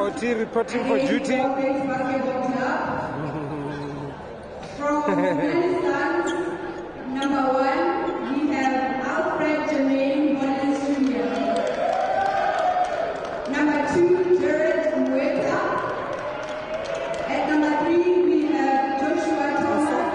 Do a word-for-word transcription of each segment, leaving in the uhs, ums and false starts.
Oti reporting for duty. From Afghanistan, number one, we have Alfred Jermaine Wallace Junior Number two, Jared Mweta. At number three, we have Joshua Thomas.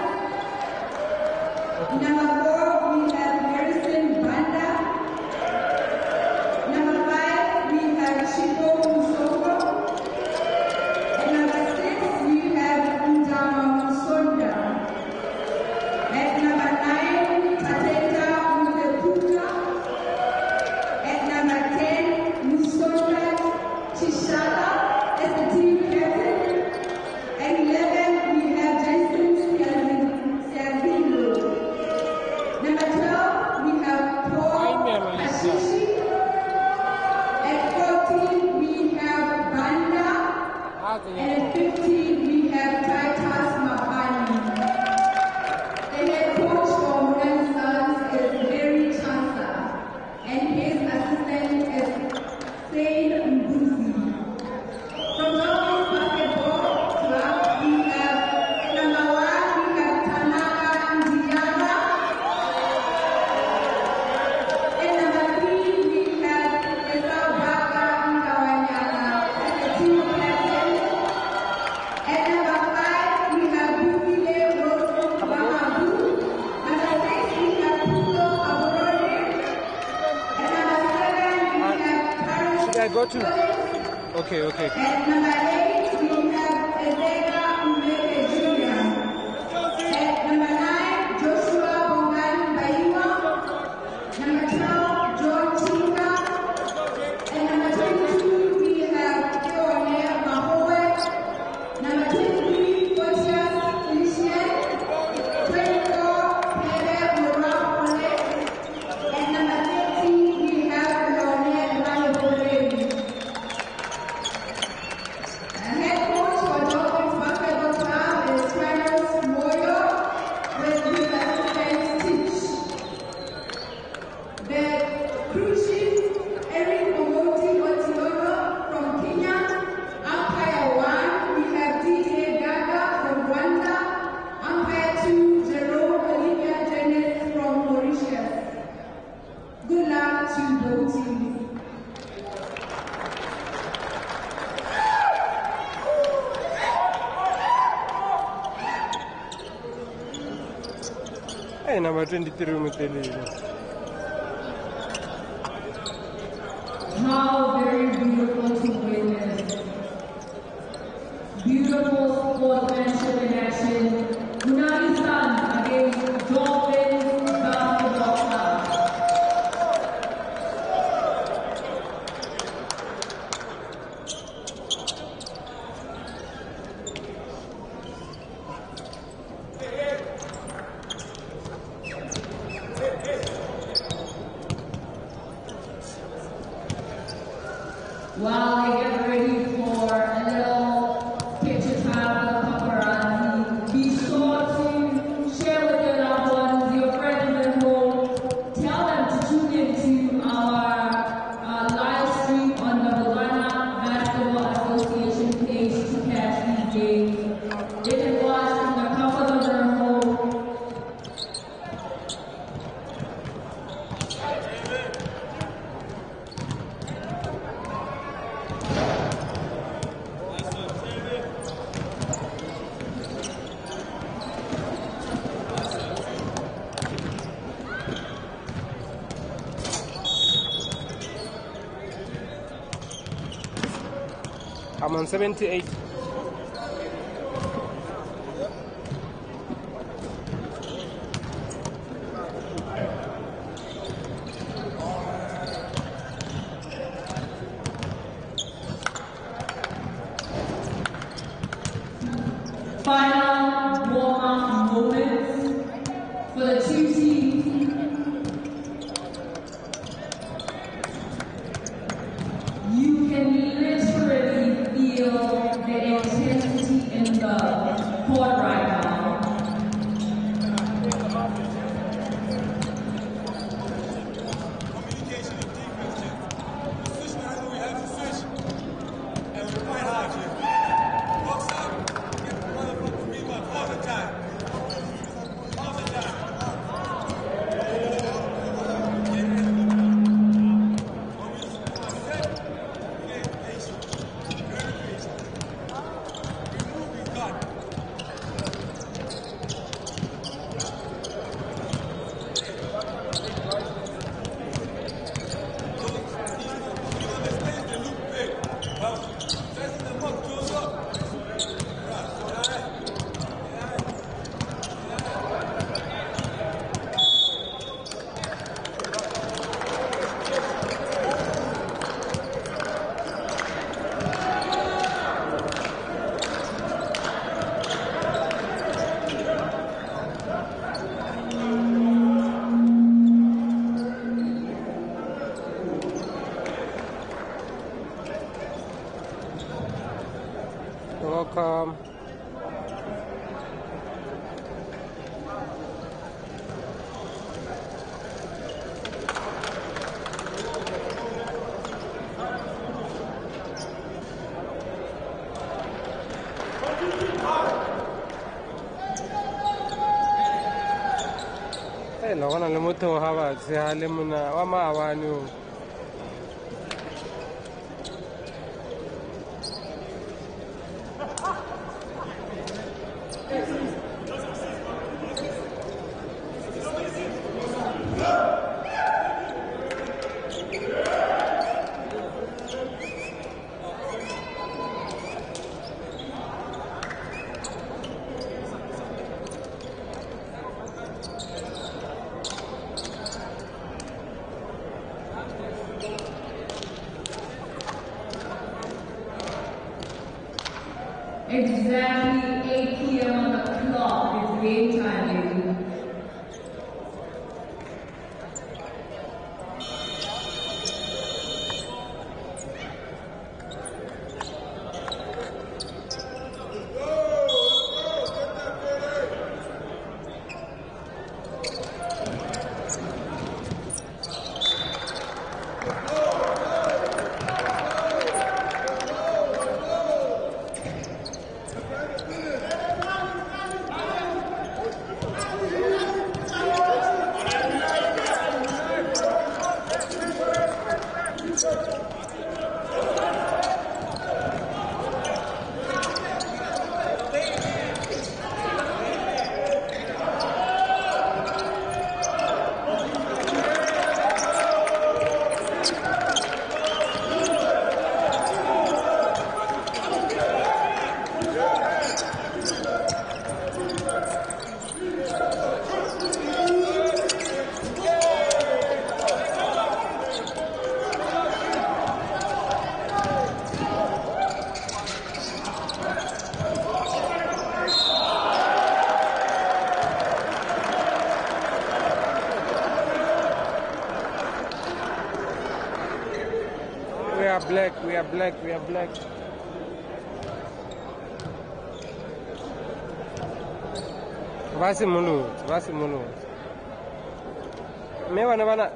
Number four, we have Harrison Banda. Number five, we have Chico Musoko. At number six, we have Ndama Musonda. At number nine, Tateta Mutepuka. At number ten, Musonda Chishala as the team captain. At eleven, we have Jason Scazindo. Number twelve, we have Paul Kashishi. At fourteen, we have Banda. And at fifteen, we have Titus Mapani. The head coach for Morgan Stars is Mary Chansa, and his assistant is Sain Mbuzi. From Dolphins Basketball Club, we have number one, we have Tanaka Ndiaga. And number three, we have Esau Baka Ndawanyana as the team captain. At number five, we have Bukile Rosso Bahabu. Number six, we have Pulo Aborode. At number seven, we have Paris. Should I go to? Okay, okay. At number eight, we have Ezeka Umeke Junior At number nine, Joshua Bongan Baiwa. Number twelve, John Chinga. At number twenty-two, we have Keone Mahoe. Number twenty-three, Photius Felicien. twenty-four, Pere Morapole. At number thirty, we have Leonel Mayobolevi. The head coach for Dolphins Basketball Club is Carlos Moyo, with his assistant Teach. The crew chief, Eric Omoti Otiono from Kenya. Umpire one, we have D J Gaga from Rwanda. Umpire two, Jerome Olivia Jennings from Mauritius. Good luck to both teams. Hey, number twenty-three, Mutelele. How very beautiful to witness. Beautiful sportsmanship in action. Unai San against Dolphins Basketball Club. While they get ready for a little picture time with the paparazzi, be sure to share with your loved ones, your friends at home. Tell them to tune into our uh, live stream on the Ghana Basketball Association page to catch these games. They can watch from the comfort of their home. I'm on seventy-eight. Final warm-up moments for the two teams. You can literally feel the You're welcome. Hey, lo gona le motho ha ba tse ha le mona wa maabane o. Exactly eight p m on the clock is game time, baby. We are black, we are black, we are black. Vasi mulu, vasi mulu. Me wana bana.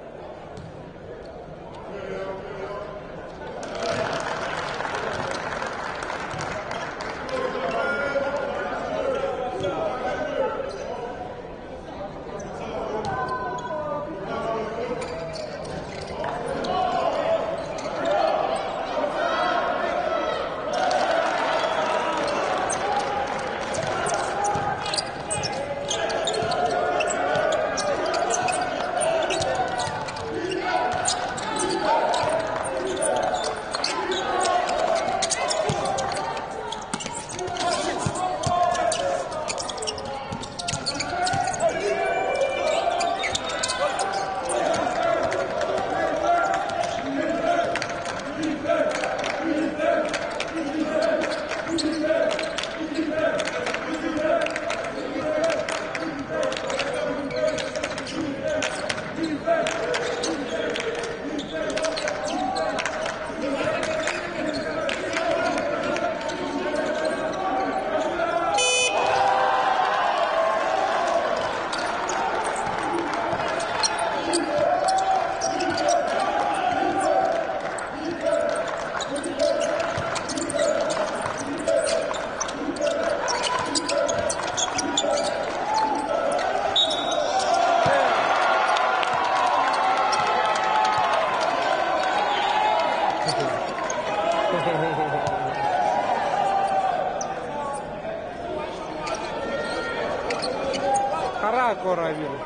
Harako Ravil.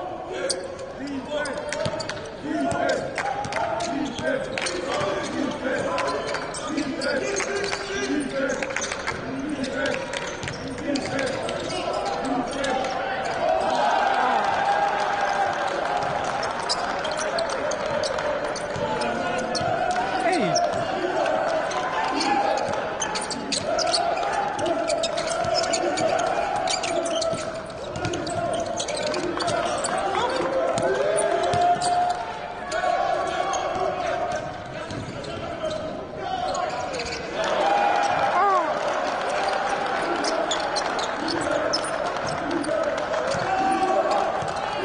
Defense!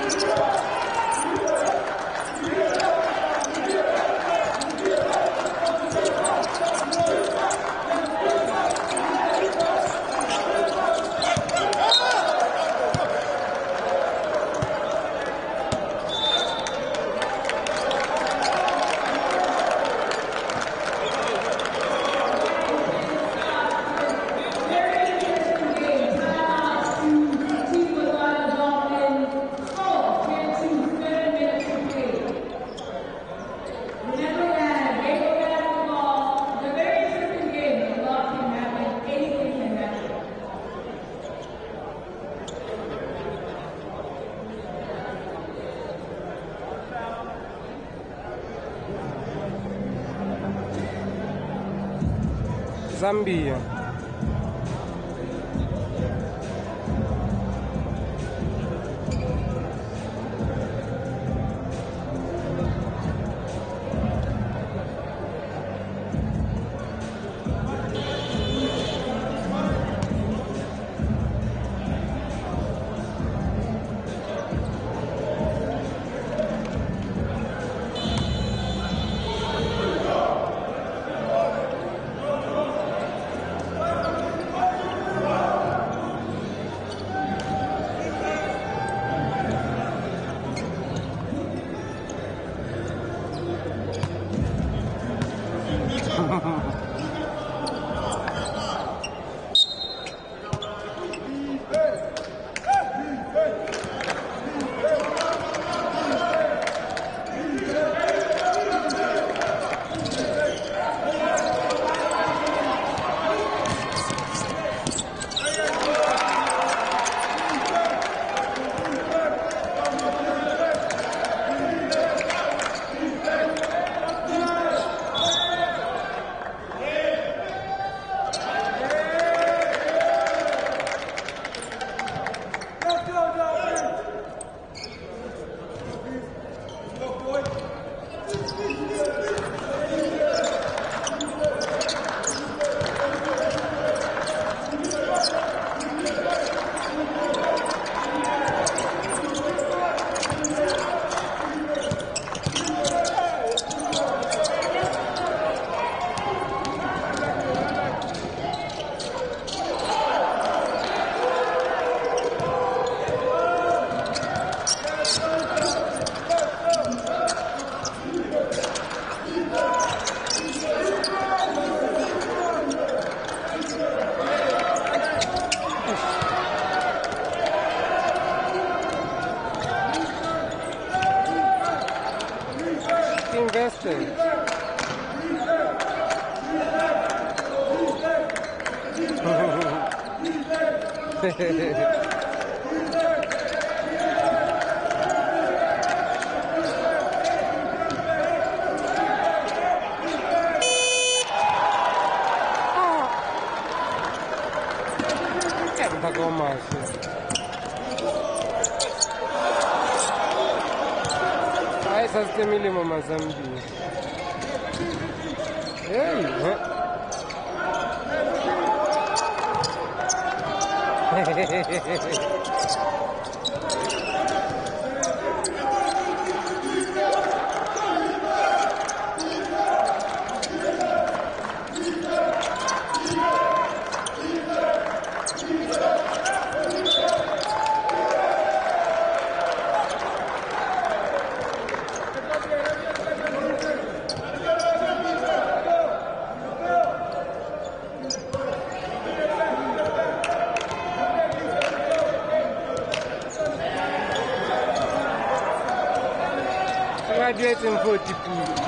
Zambia. Invested. Mpaka umasi. Ai, sasa temile mama Zambia. Hey, graduating forty-two.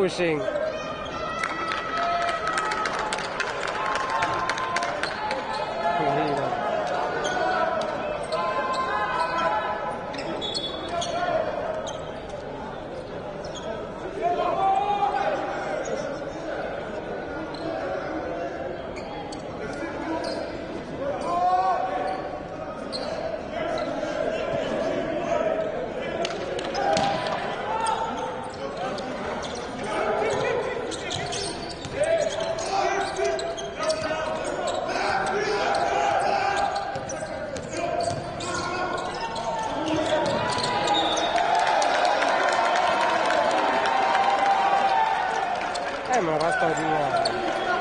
pushing. Eh, ma basta ordinare.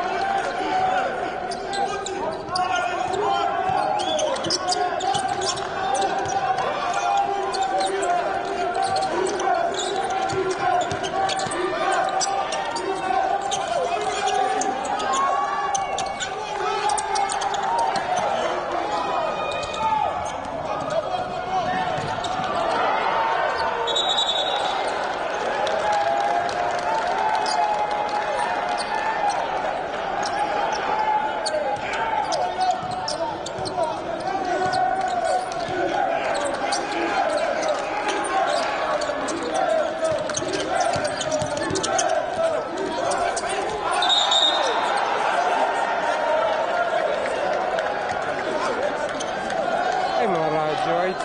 Eh, ma raggio,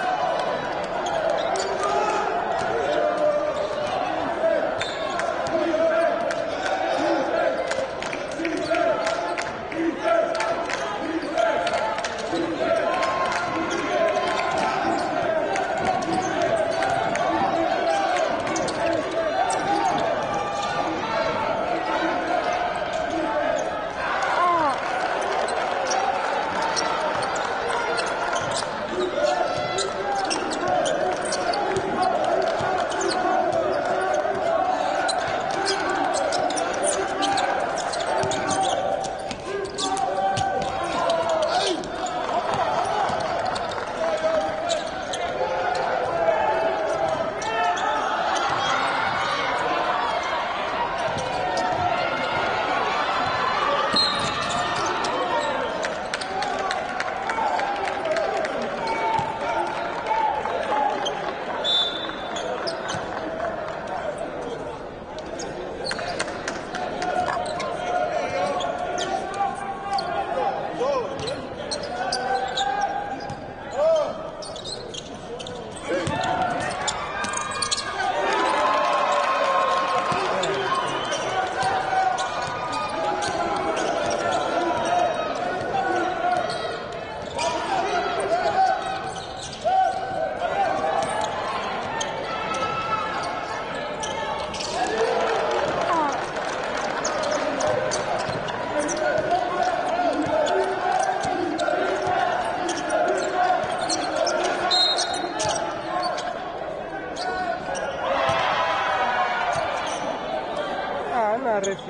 ah, refi.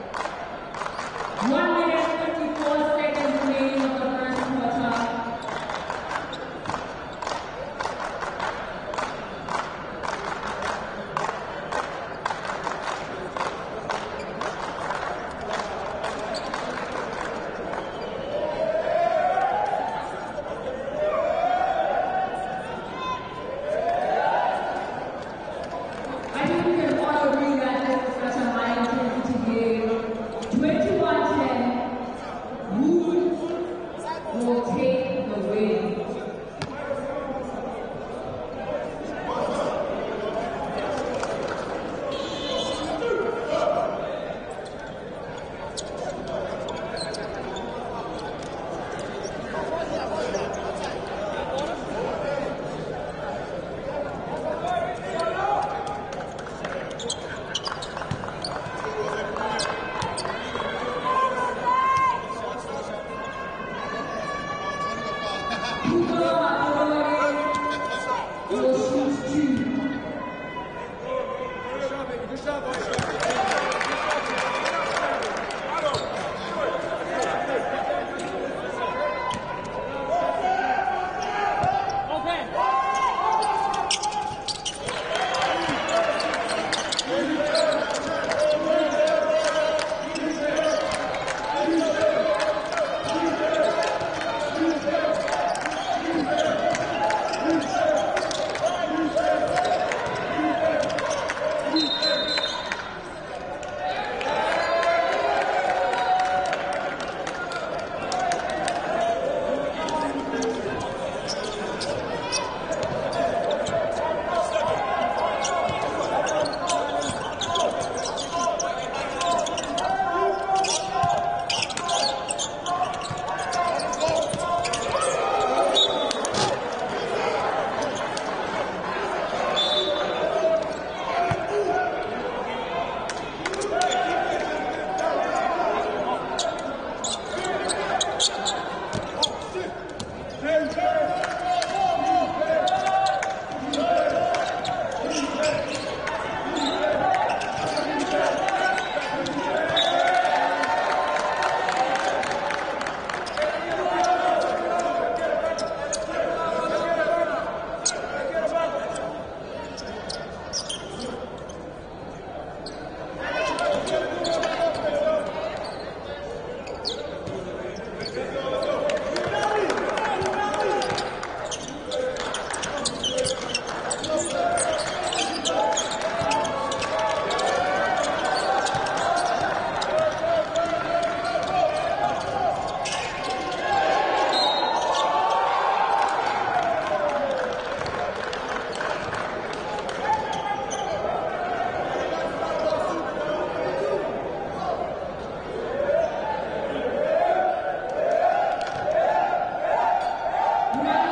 One minute, fifty-four seconds remaining of the first quarter.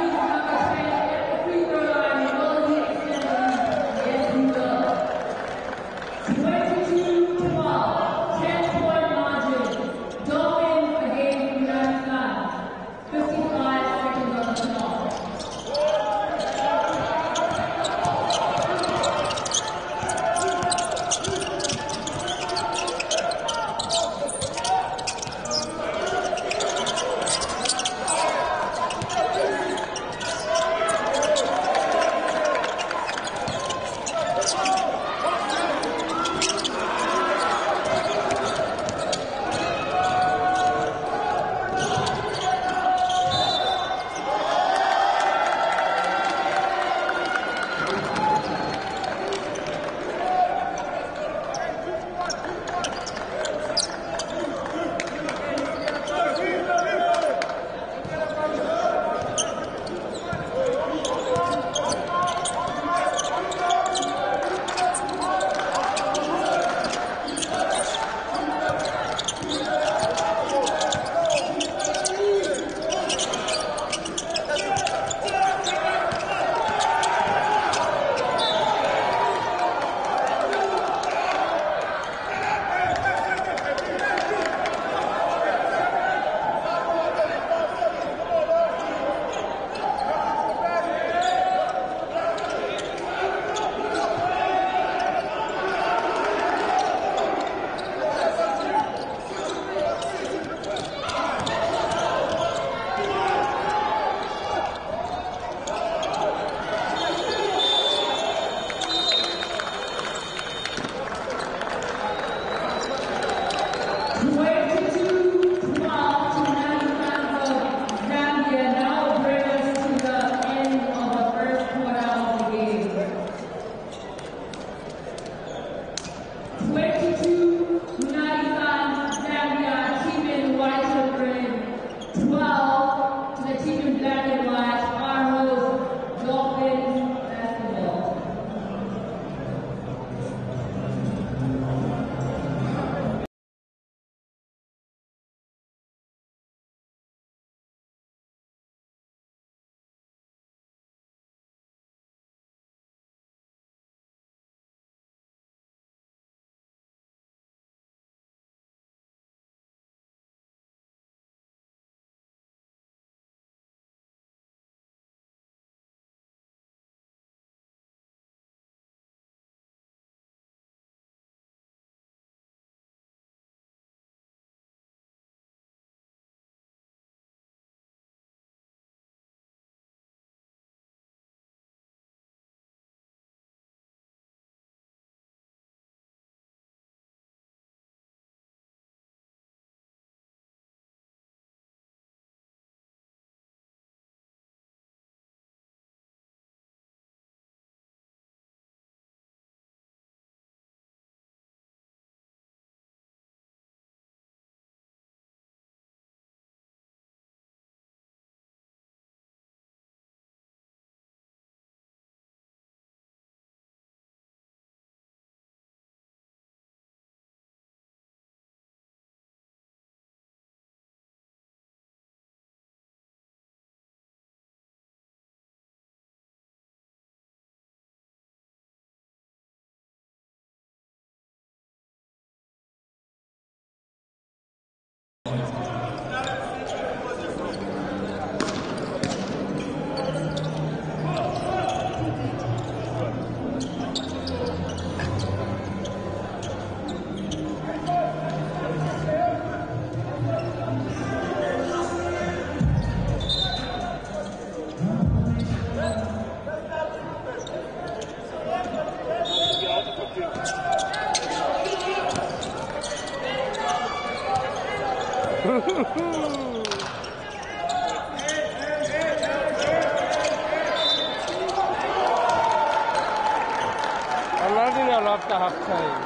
Another love the half time.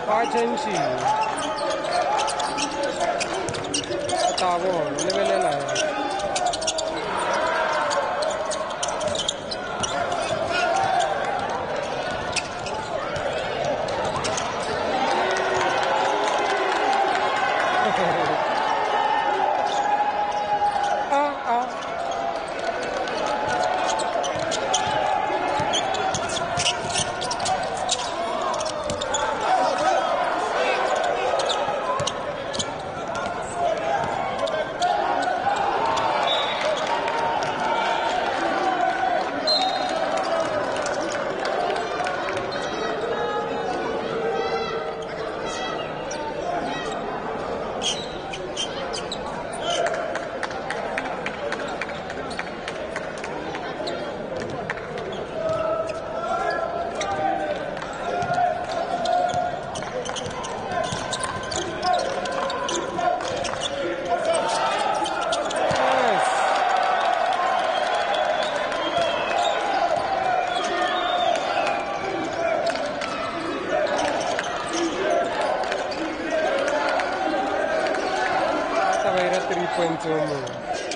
Argenci. Tabo, lebelela. Ah, ah. three point two more.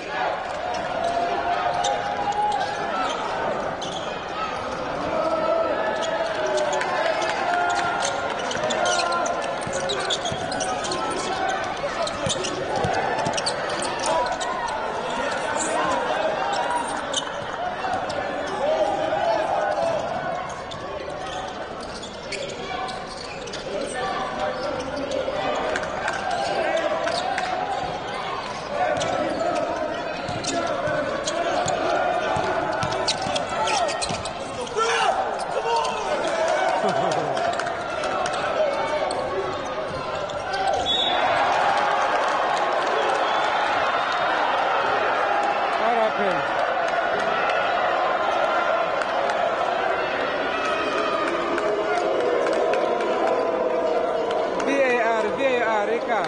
V A R, V A R, Ika.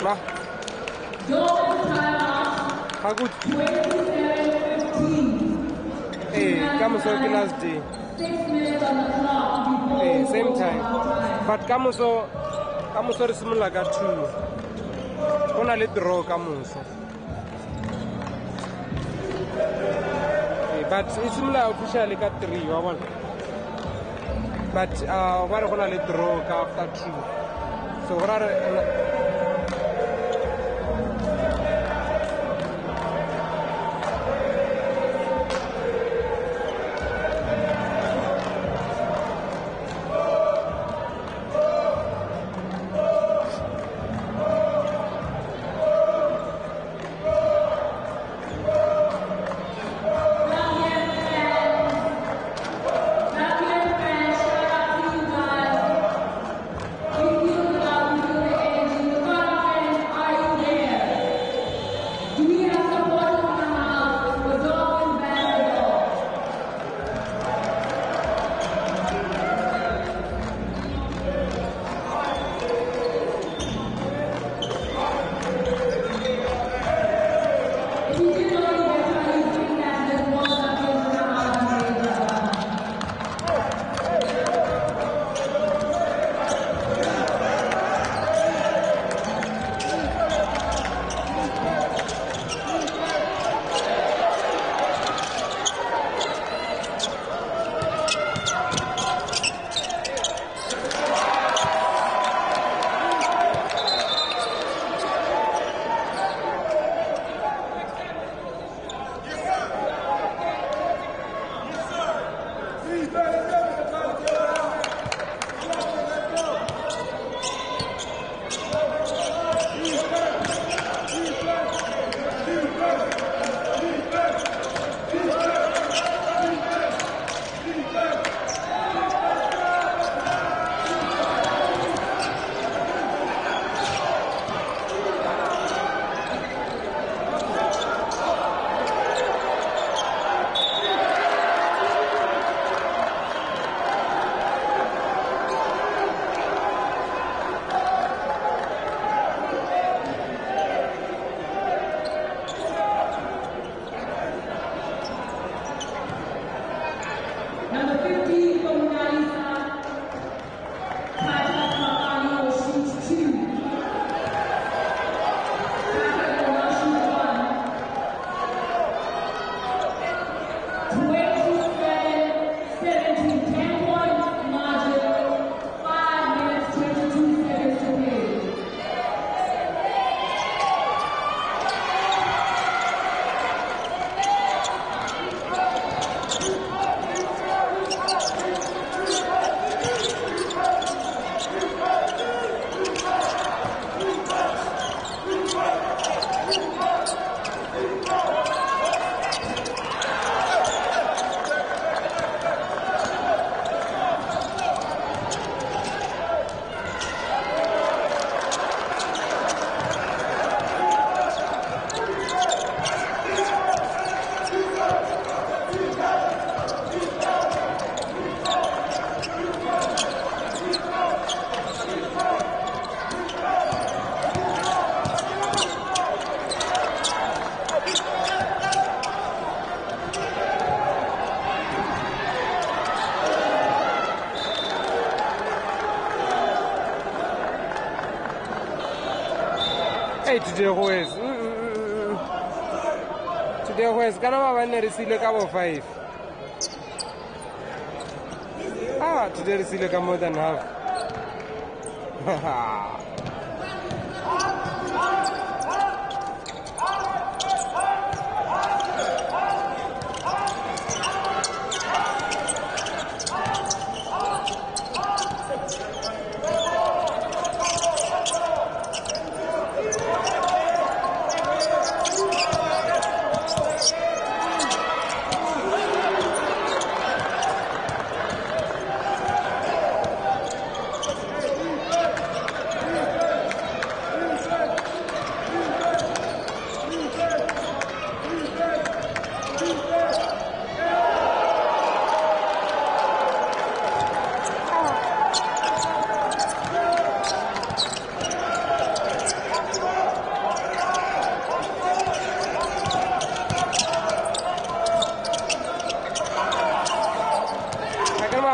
Ma, Golden timeout, how good? twenty-seven fifteen. Hey, Kamuso last day. Six minutes on the clock before Hey, same we go time. halftime. But Kamuso, Kamuso is similar to two. Only draw Kamuso. Hey, but it's similar officially at three. One. But uh, what are we draw after two? So what are Number fifteen from Nalisa, Kaja Kakani will shoot two. Kaja will not shoot one. twenty-seven seventeen, ten point margin, five minutes, twenty-two seconds to play. Hey, today was today was kana mabane re sile ka bo five. Ah, today re sile ka more than half.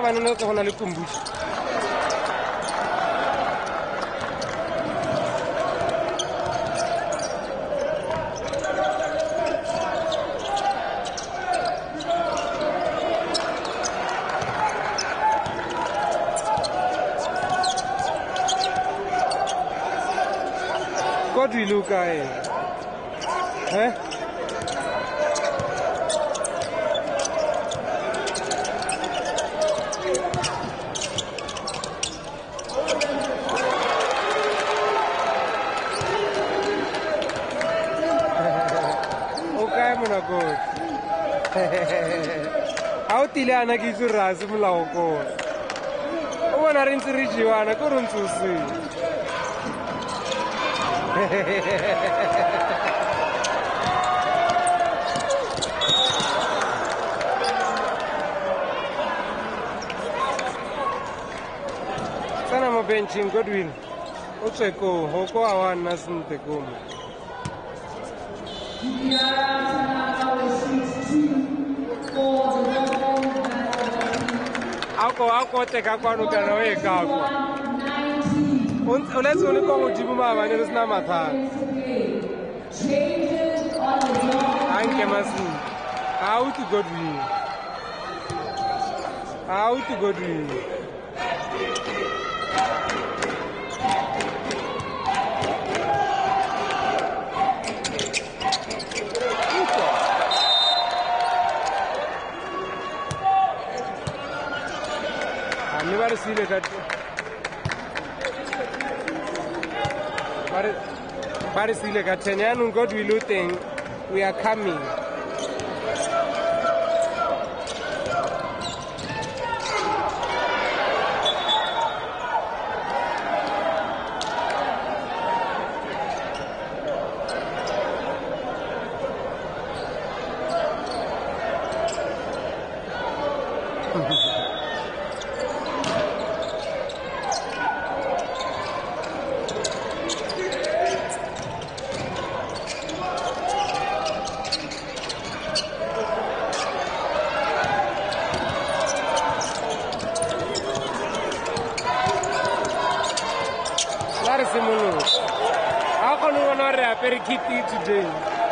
bana na go na le kombucha What do you look at? Eh? Okay, mona go. How tilana ki su rasu mulao ko. O wana rin tsiri jiwana ko run tsusi. Sana mo benching Godwin. O tseko hoko awan na sinte komo. Ako ako teka kwano kana we kako. Let's only come with Jibuma and it is Namata. I'm Kemasin. How to go to you? How to go to you? I've never seen it. But it's like a Chenyan God we looting, we are coming. How can you not have a kitty today?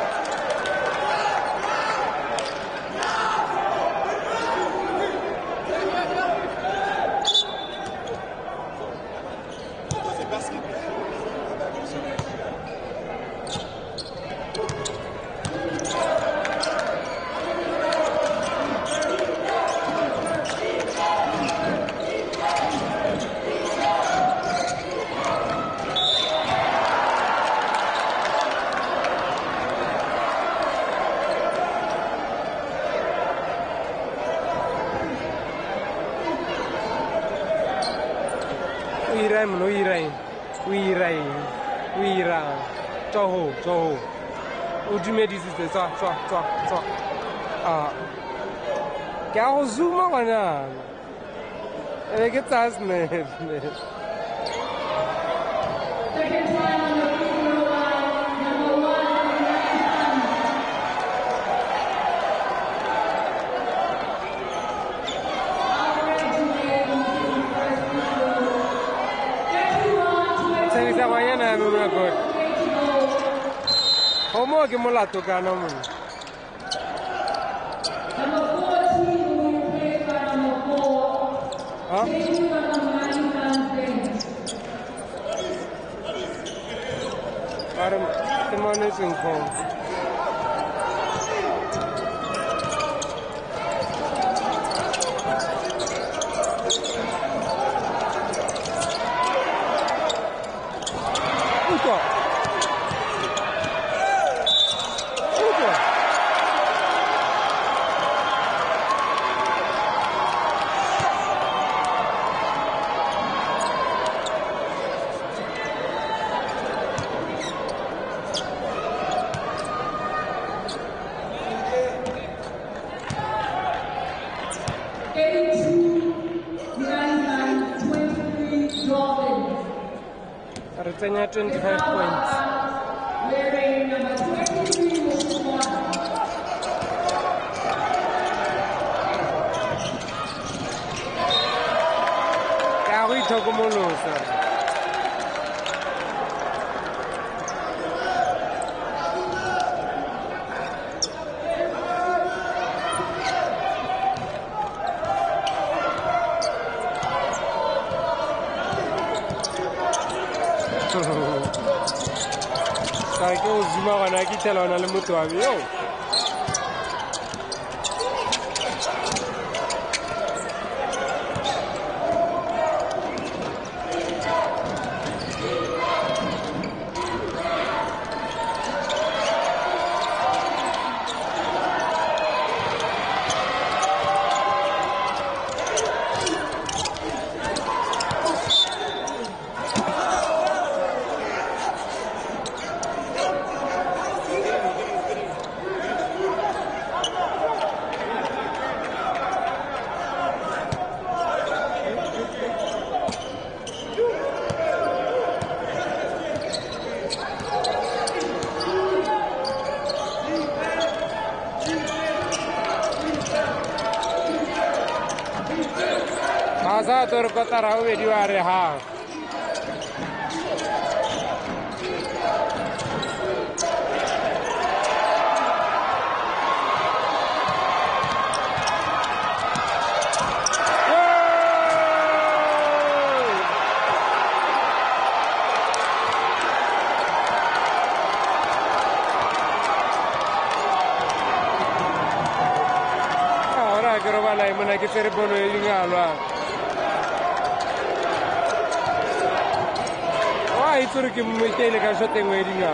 Uirai, uirai, uirai, uira, Joho, Joho. Ujime this is the so so so so. Ah, kya ho zuma wana? Eh, ke tas ne. Mañana no me acuerdo. ¿Cómo que me la toca no me? ¿Ah? Para que manes en con. Retanya twenty-five points. Wearing number twenty-three, kumolosa. Sai che uzima wana ki tela wana le motho wa yo. Masa tur kota rahu video are ha. Ahora que roba la imana que se repone el ingalo. Itu que me tele que eu tenho erinha.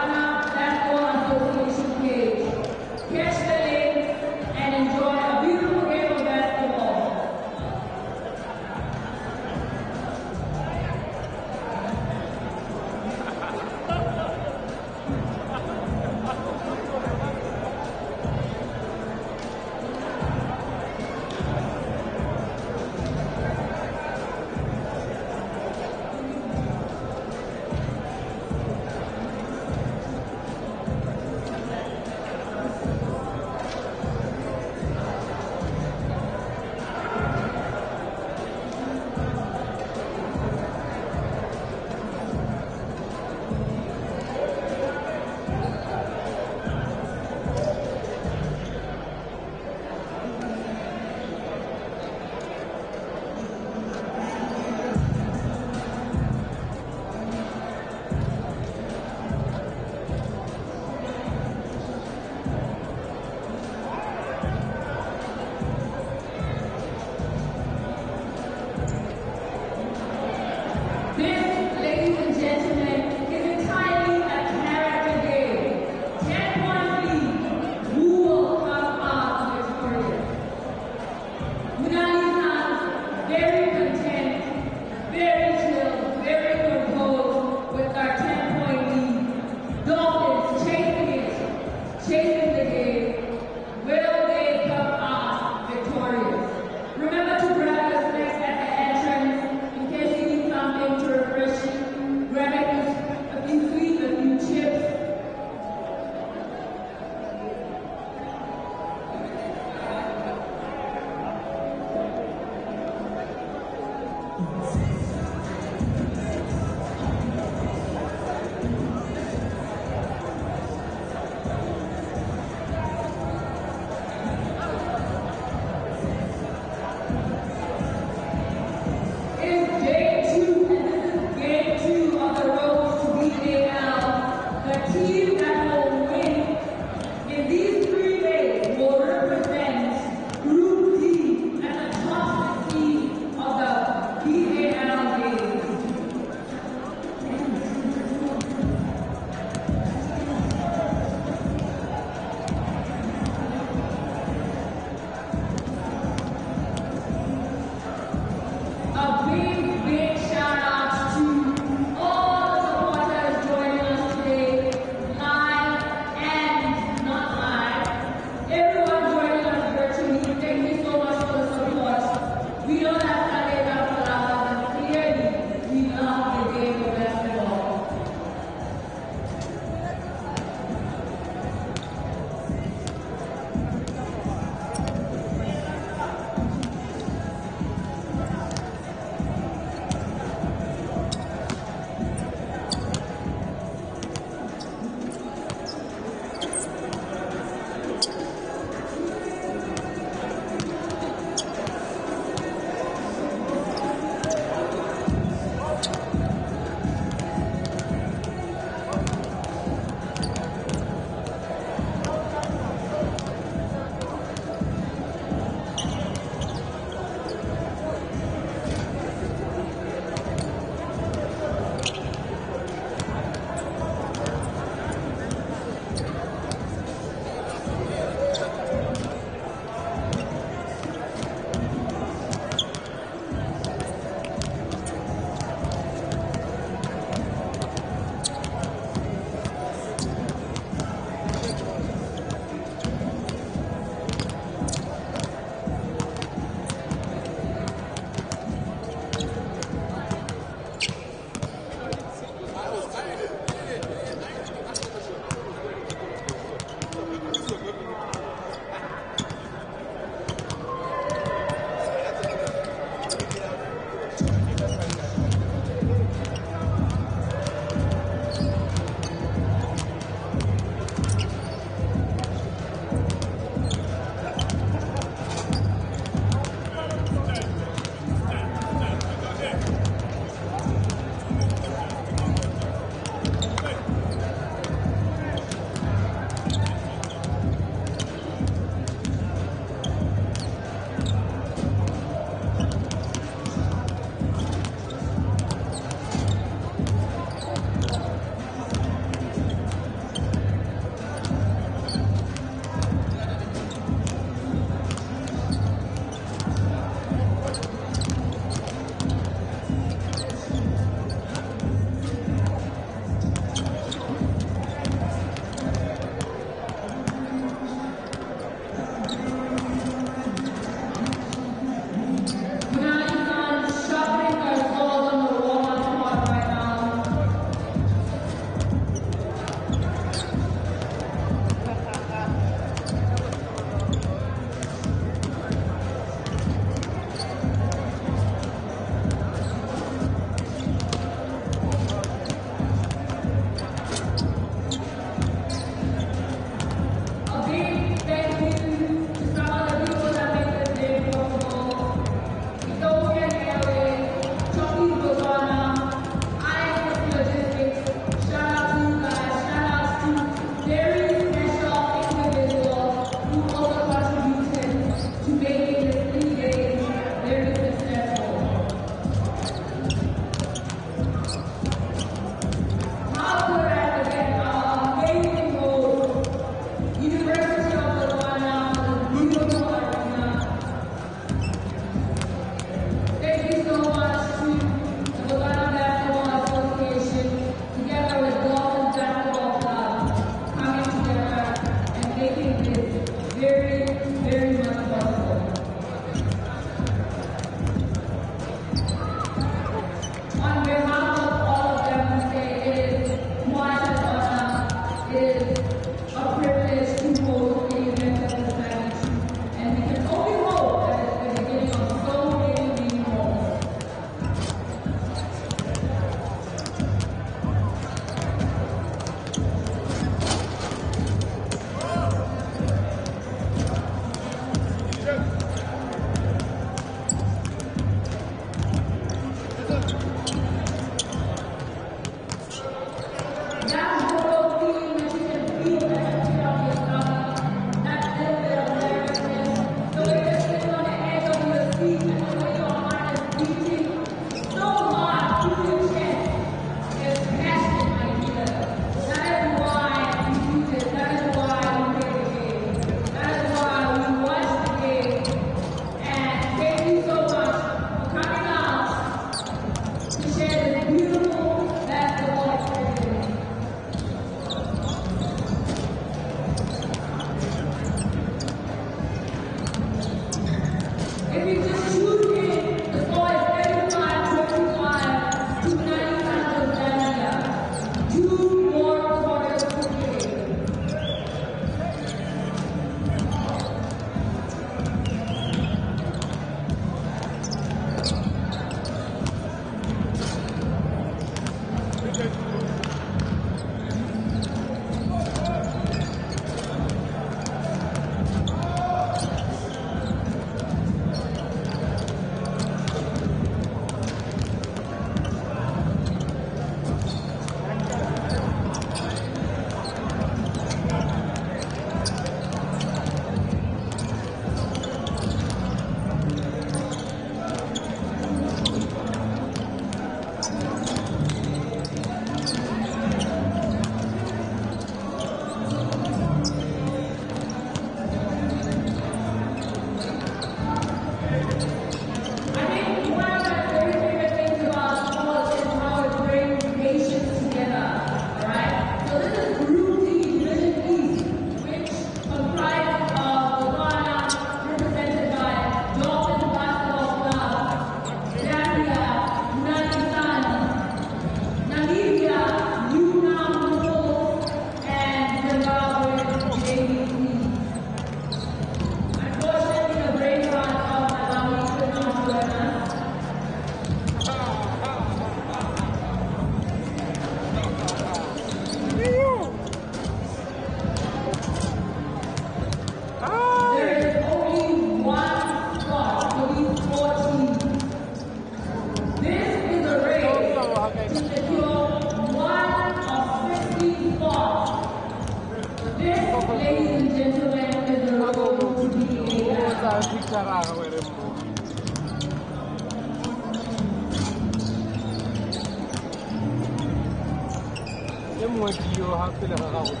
mongwe ke yo hape le ga gago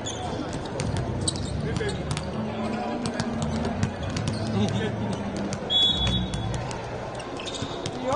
yo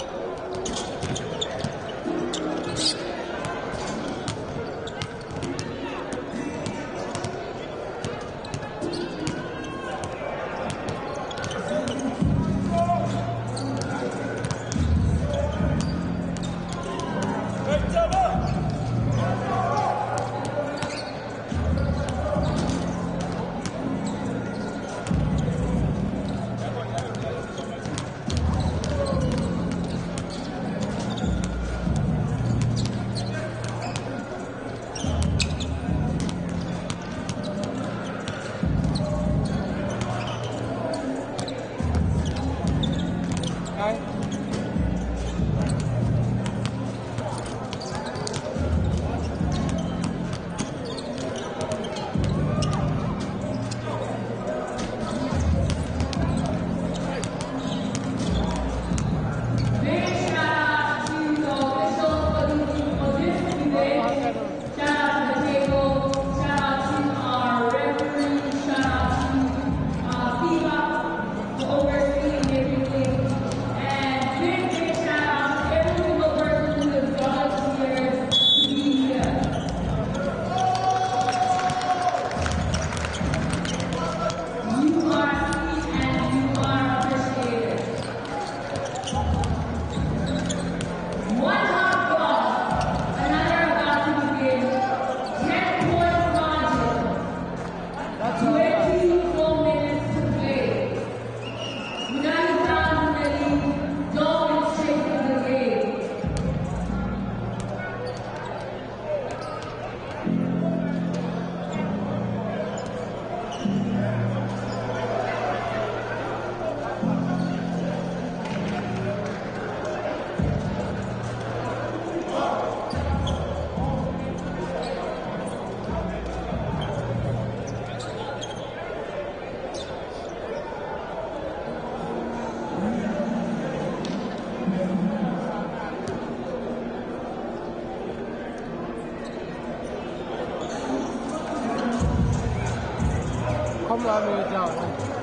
Come on, me down.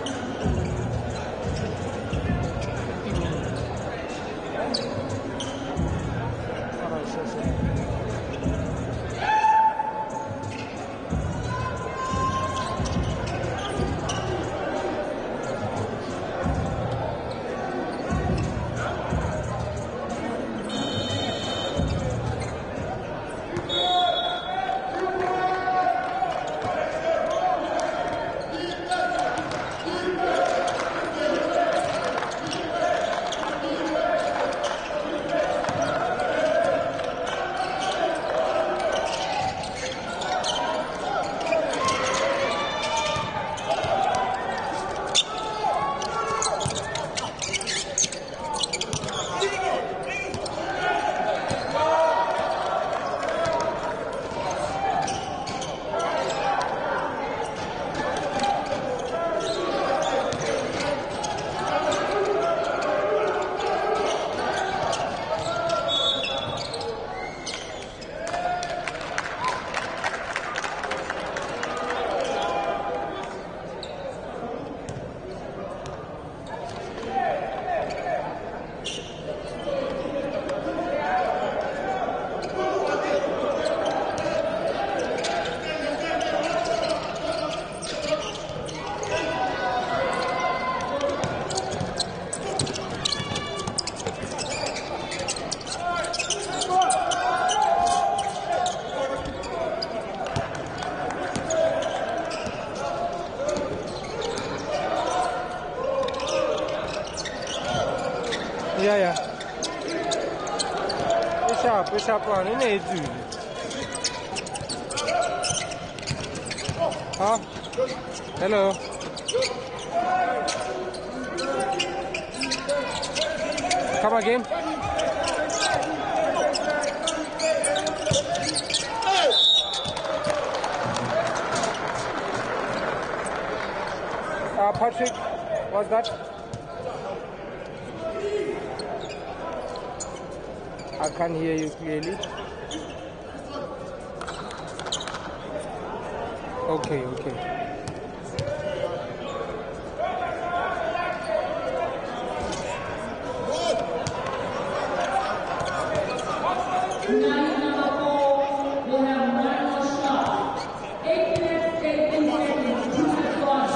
Yeah, yeah. Push up, push up on in it. Huh? Hello. Come again. Uh, Patrick, what's that? I can't hear you clearly. Okay, okay. United number four will have one more shot. Eight minutes, eighteen seconds, two has gone.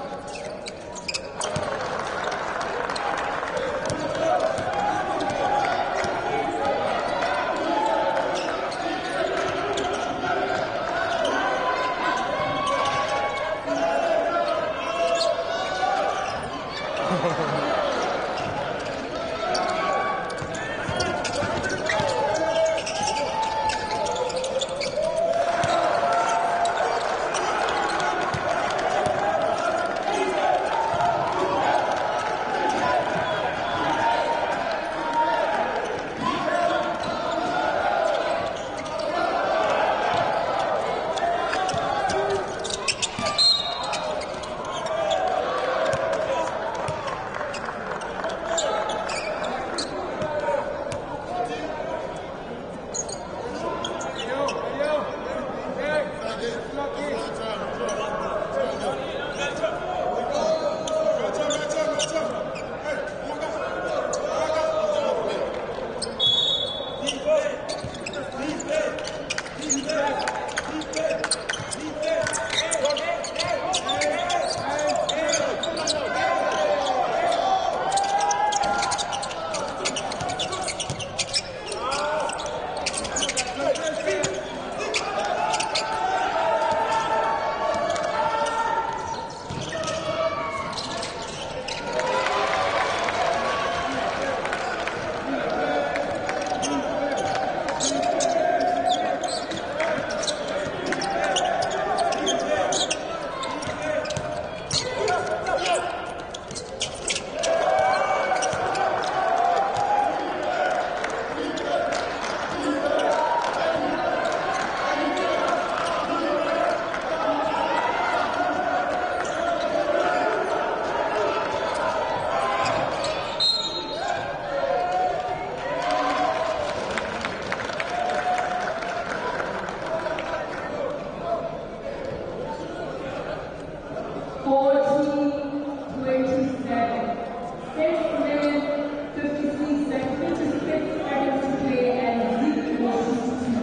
fourteen twenty-seven. Six minutes, fifty-three seconds, fifty-six seconds to play, and Zeke will shoot two.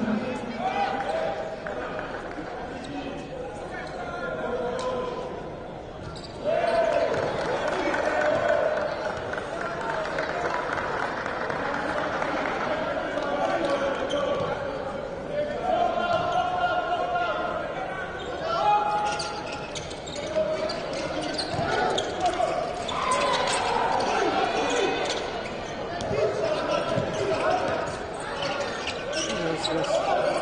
Yes, yes.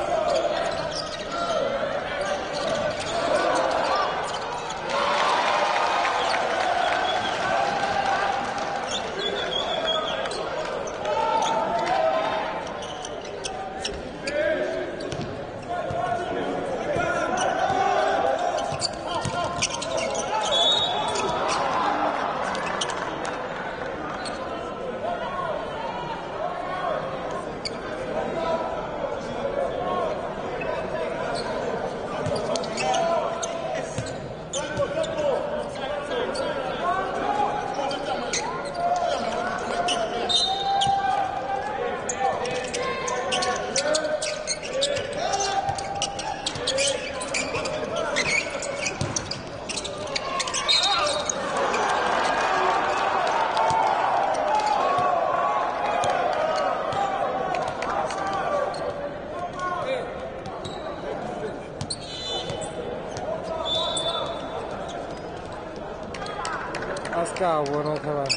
Oscar, bueno, chaval.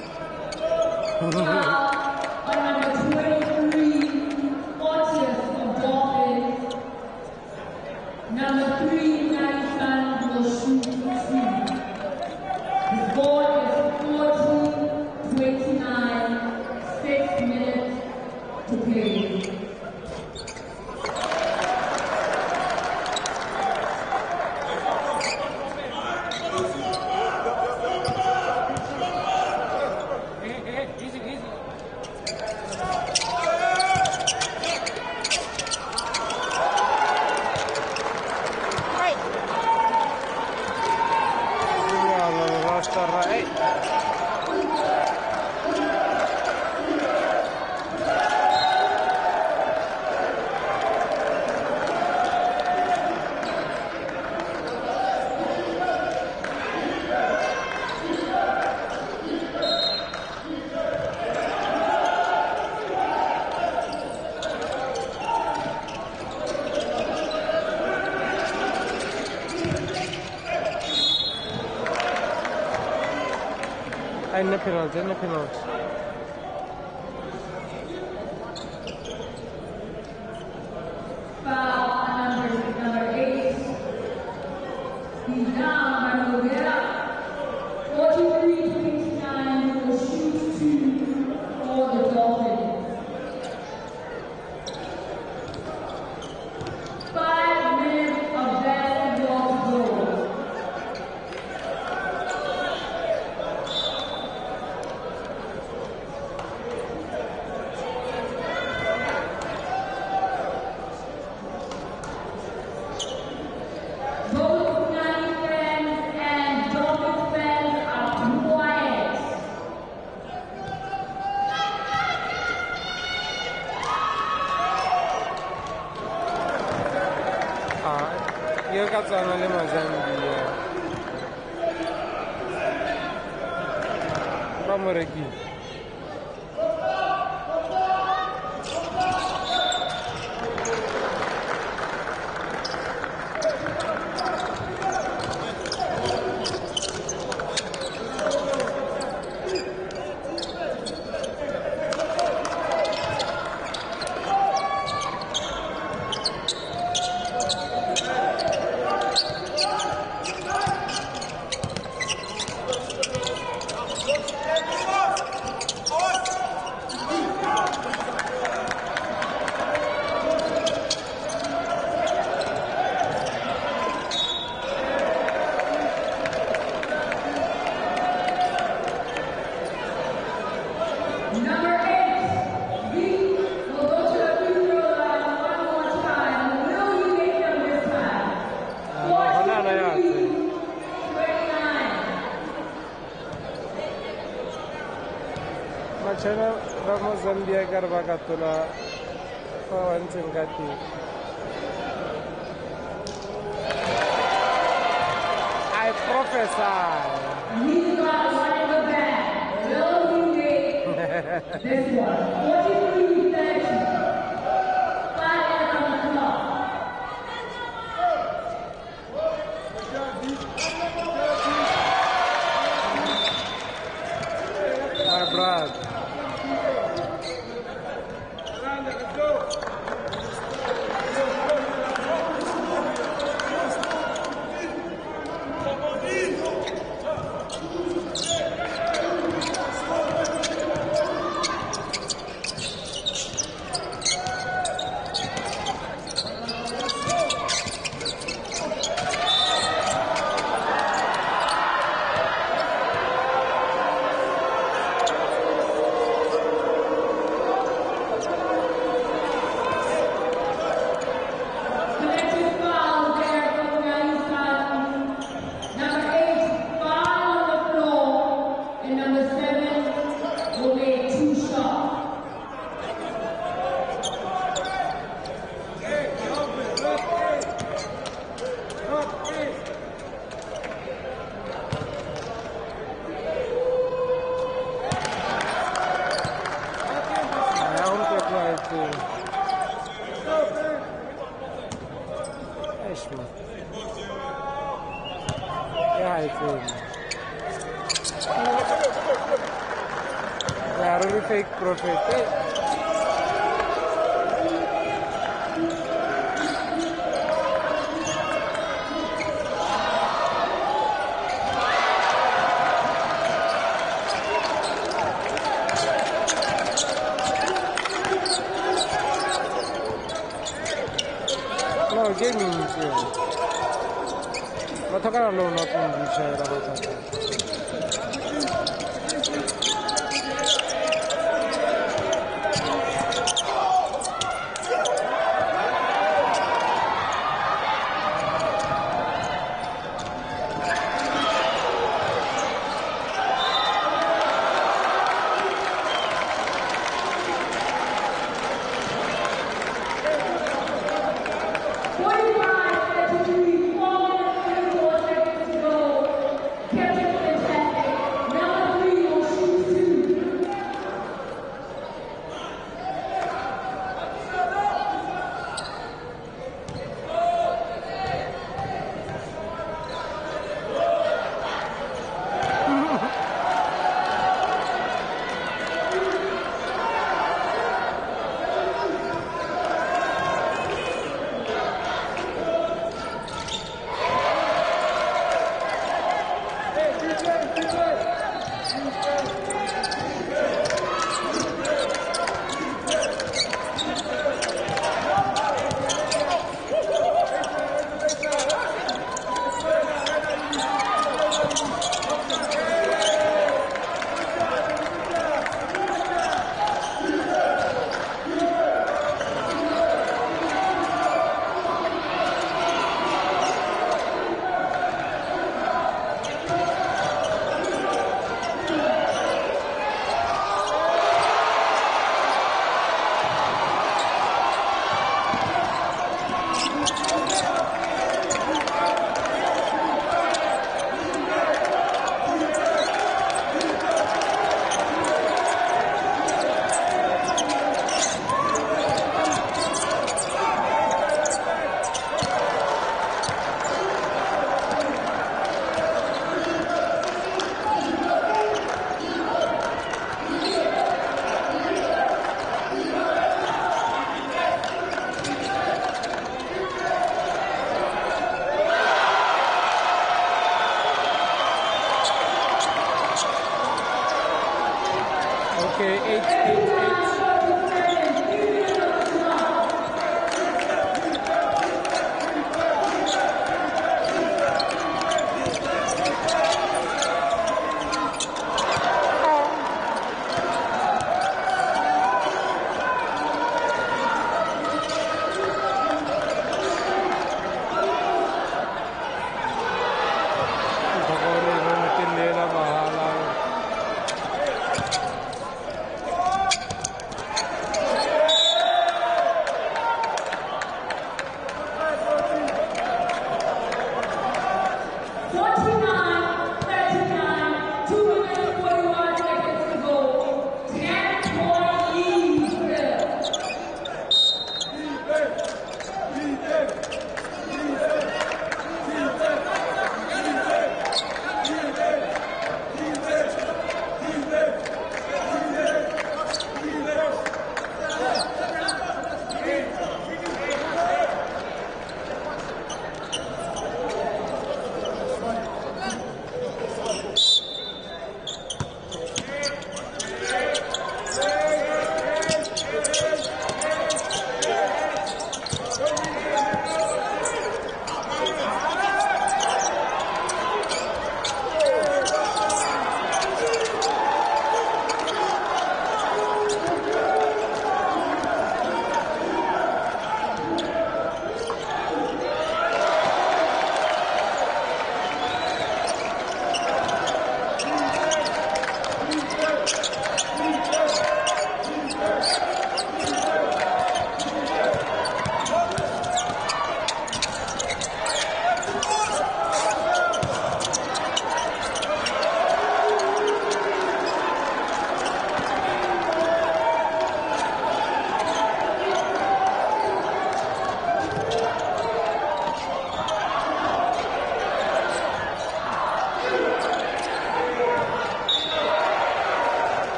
On number twenty-three, fortieth of Dolphins. Number three, Madison will shoot two. The score is fourteen twenty-nine, six minutes to play. Easy, easy. in the penalty, in the penalty. Foul on number, number eight. He's down, Mario Rivera. forty-three twenty-nine will shoot two for the Dolphins. Five minutes of basketball to go. Both Nani fans and Dolphins fans are quiet. Ah, io cazzo non le Mozambique. Vamos aqui. Number eight, we will go to the free throw line one more time. Will you make them this time? forty-three twenty-nine. Machana ra Mozambique ka re ba ka tola fa wa ntseng ka teng. I prophesy. He's got one in the back. Will he make this one? forty-three thirty. Five minutes on the clock. My brother. Collective foul there from Nani side. Number eight, foul on the floor. And number seven will make two shots. I don't get right too. Eish man. Yeah, I feel. Yeah, really fake prophet. Hey. No, gaming too. Ma toccare allora una condice la cosa. forty-five thirty-three, four minutes, twenty-four seconds to go. Catch it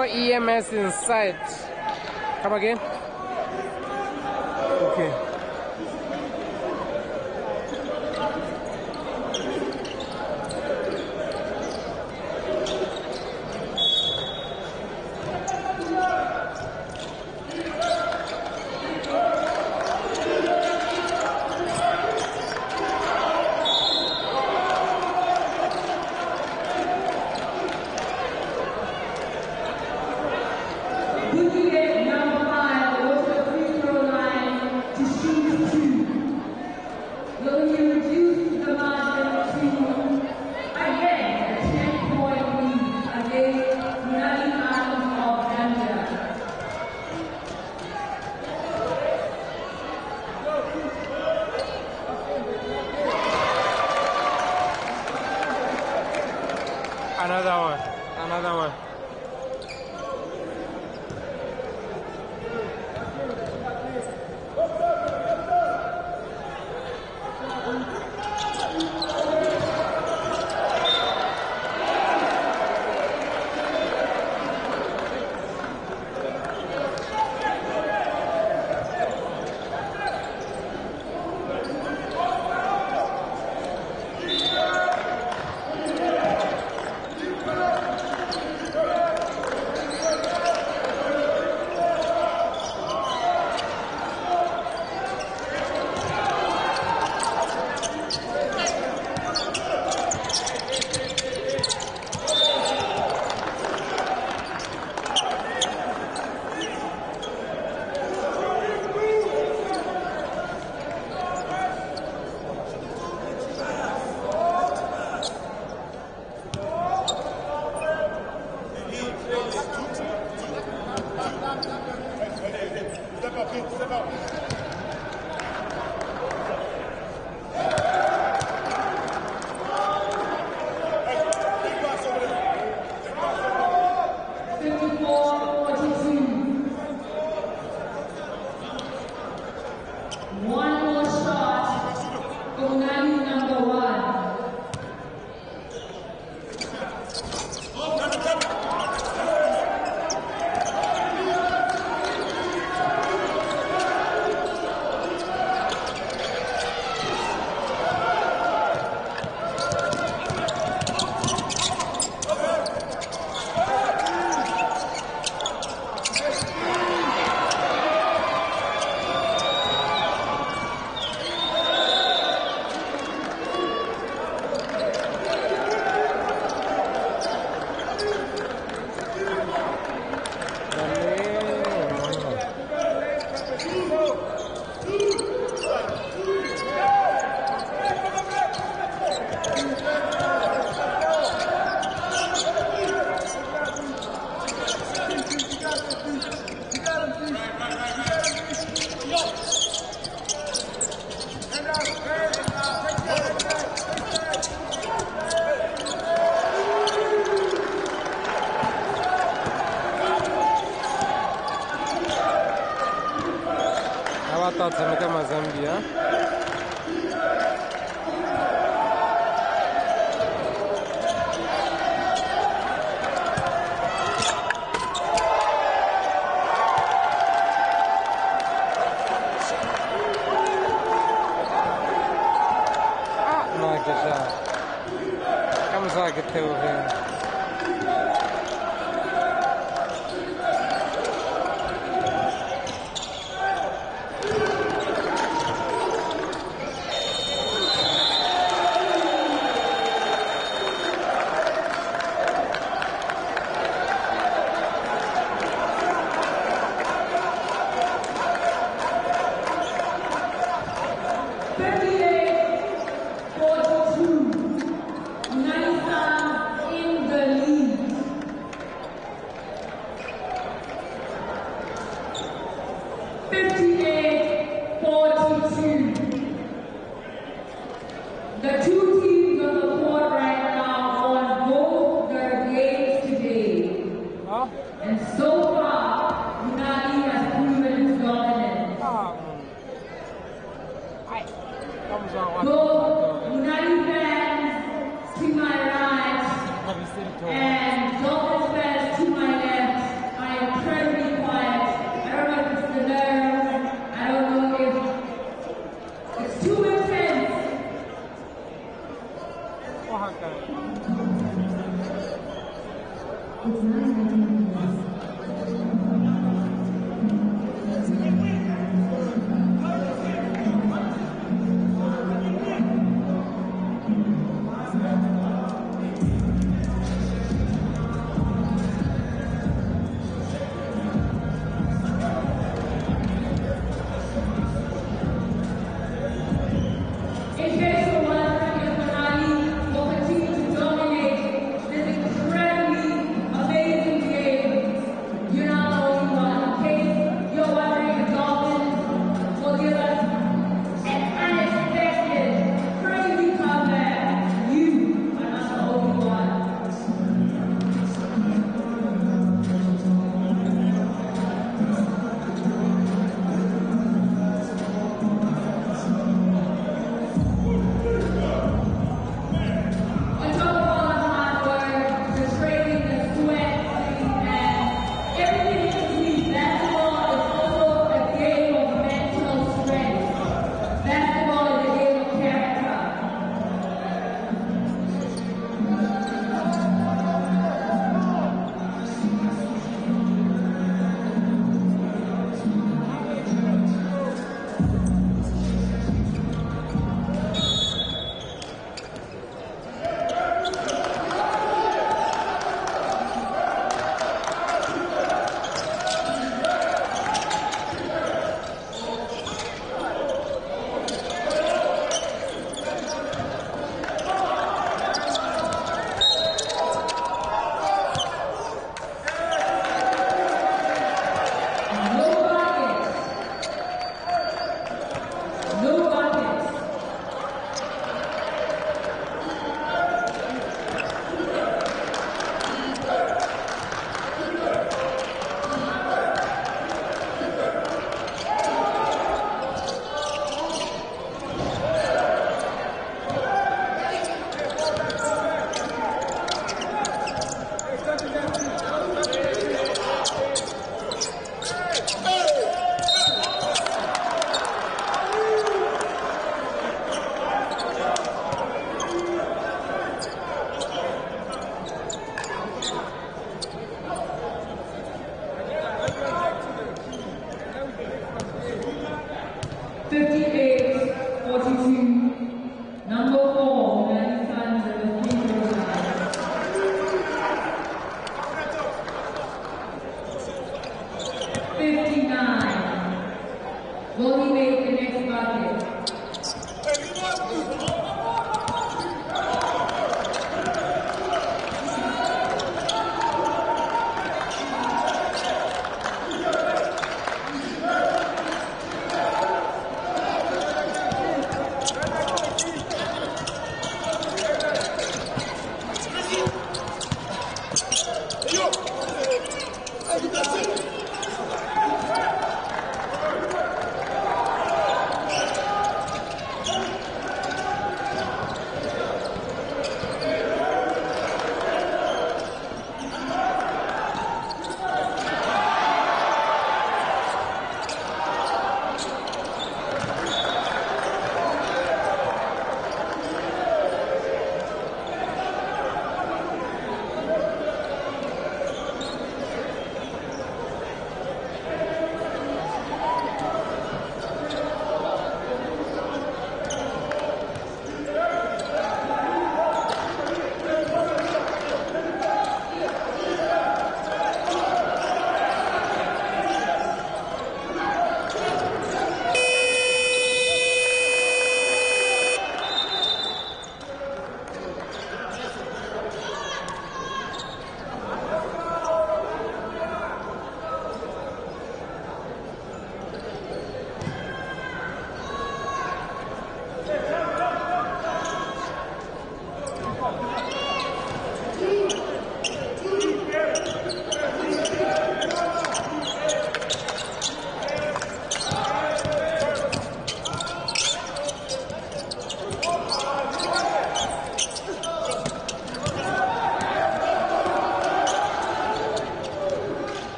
No E M S inside. Come again? Okay. Boudier, number five, goes to the free throw line to shoot two. Will he reduce the margin to, again, a ten-point lead against United Army of Zambia? Another one. Another one. fifty-four forty-two. One more shot for Unani number one. Abatatsamika Zambia. Ah, no, que já. Vamos lá que teu ver. fifty-eight forty-two. The two teams on the court right now won both their games today. Huh? And so far, Unani has proven its dominance. Ah. Ai. Vamos lá, Both Unani fans to my right Have you seen it? and Dolphins fans to my left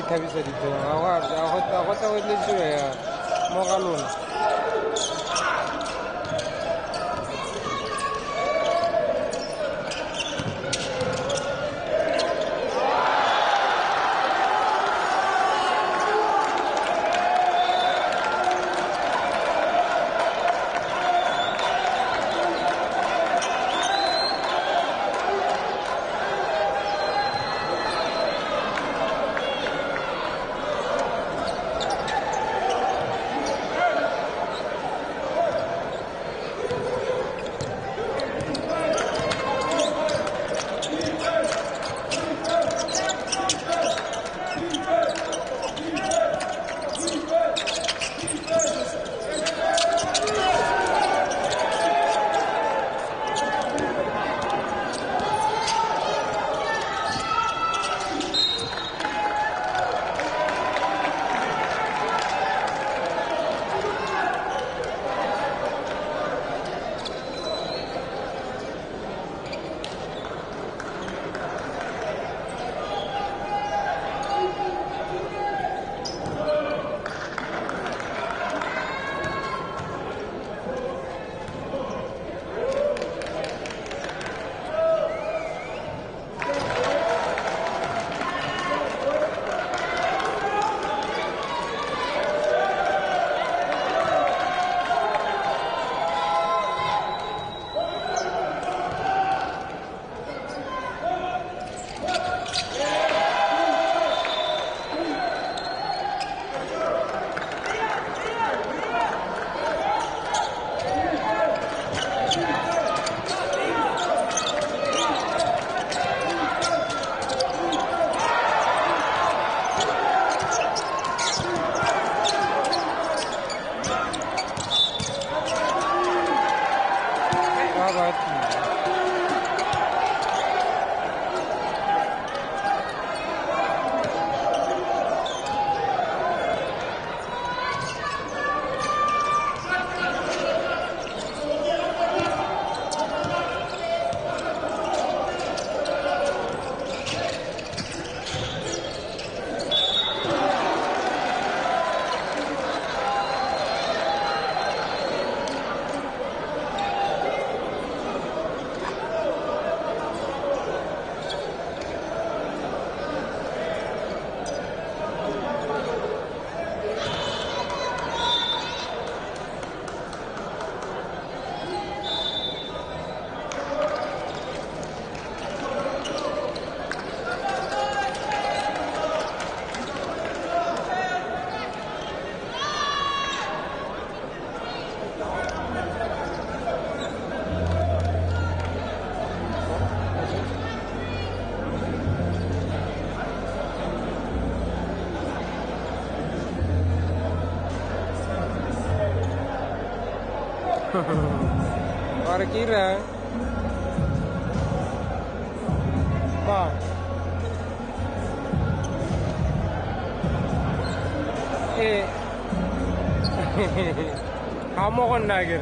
ithabisa ditlhong ga go tla go tletselo ya mo ga lona Para kira Ma Eh Kamu kon nagir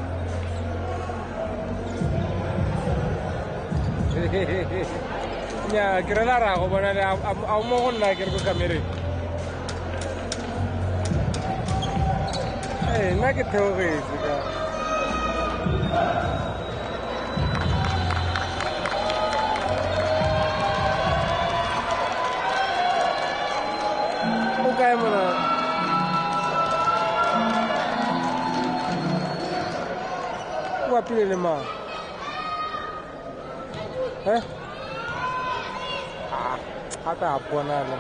Ya kira lara ako ba na Kamu kon nagir ko kamera Eh nagit ho guys Kaya mo na Wapili lima Eh Ah Hata hapo na lang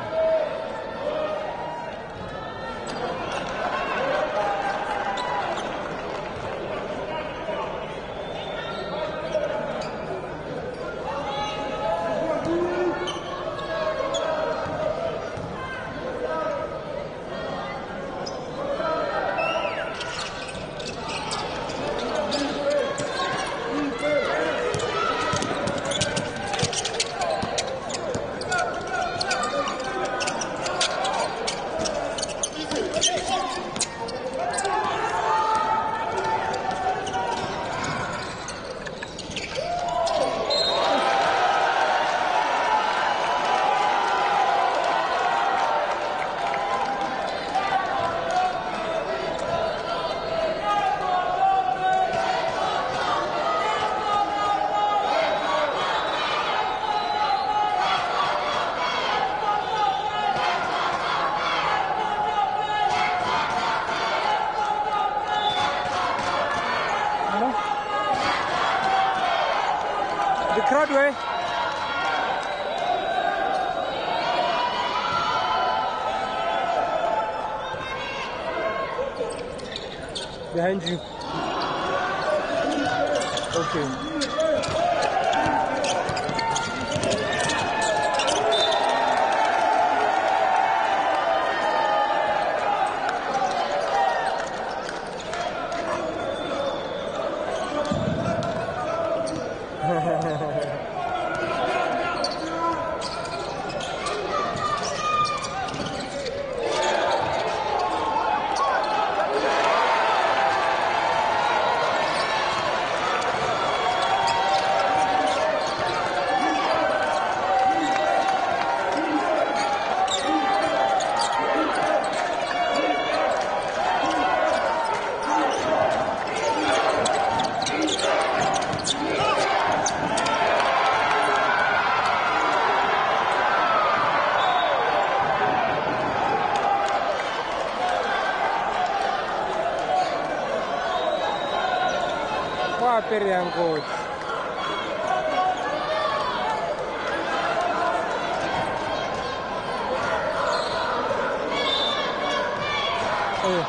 crowd way. Behind you. Okay. Periangkut. Eh.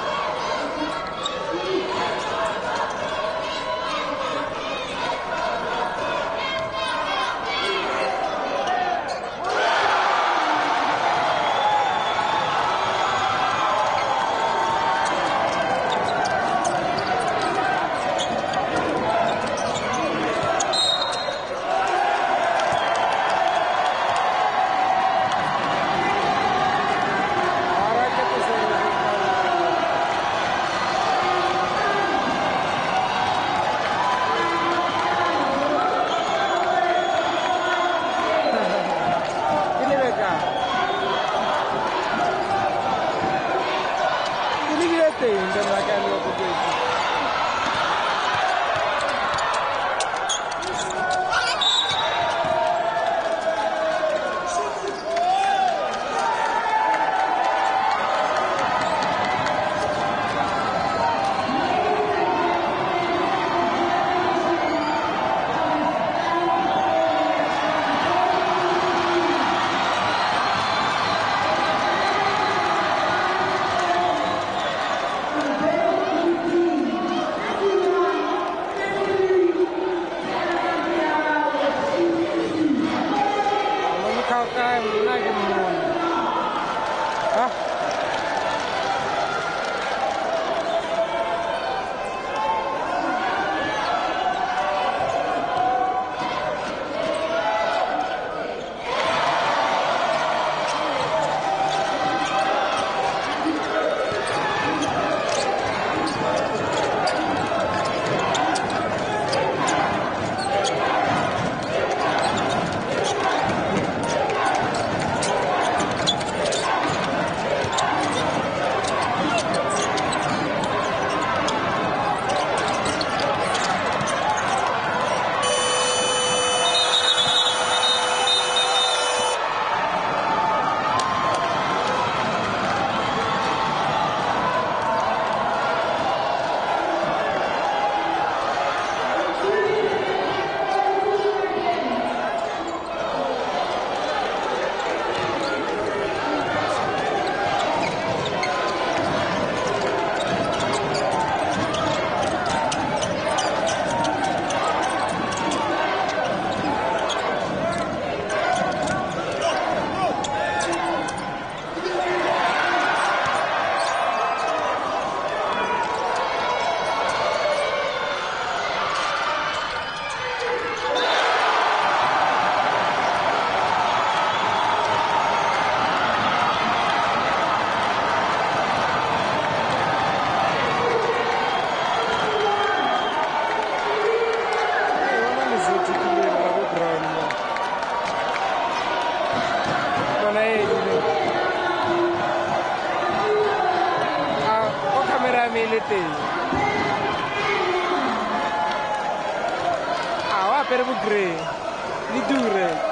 per bugre di dure.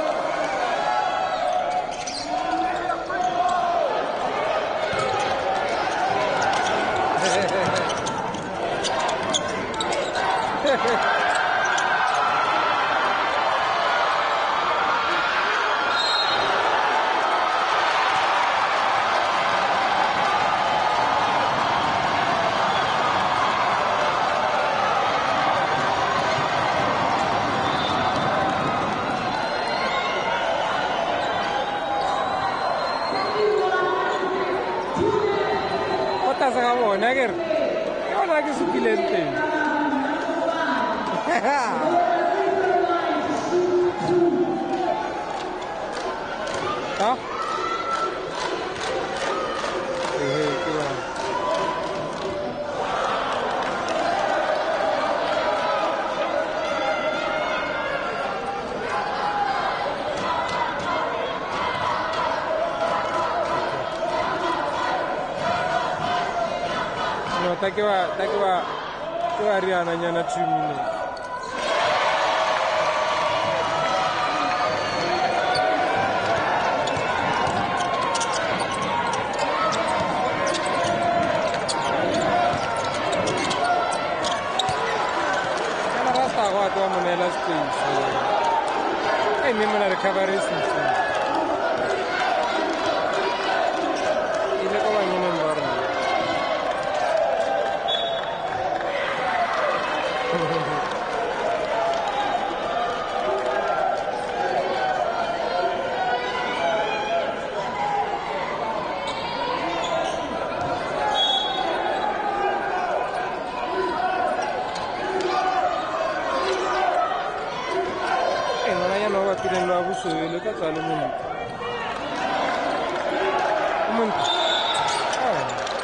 bona ke re ke bona ke supileng teng ha eh ke bona take wa take wa ke wa riana nyana two minutes kana rasta go atwa monela space ai me mona recovery system ile ko banyene environment lo abuso le ka tsalo mo mo ah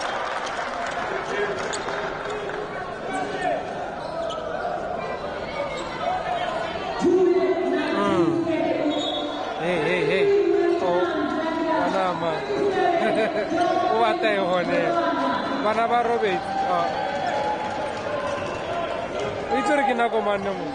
hey hey hey oh bana ma o ata e hone bana ba robet ah o itse ke nako manne mo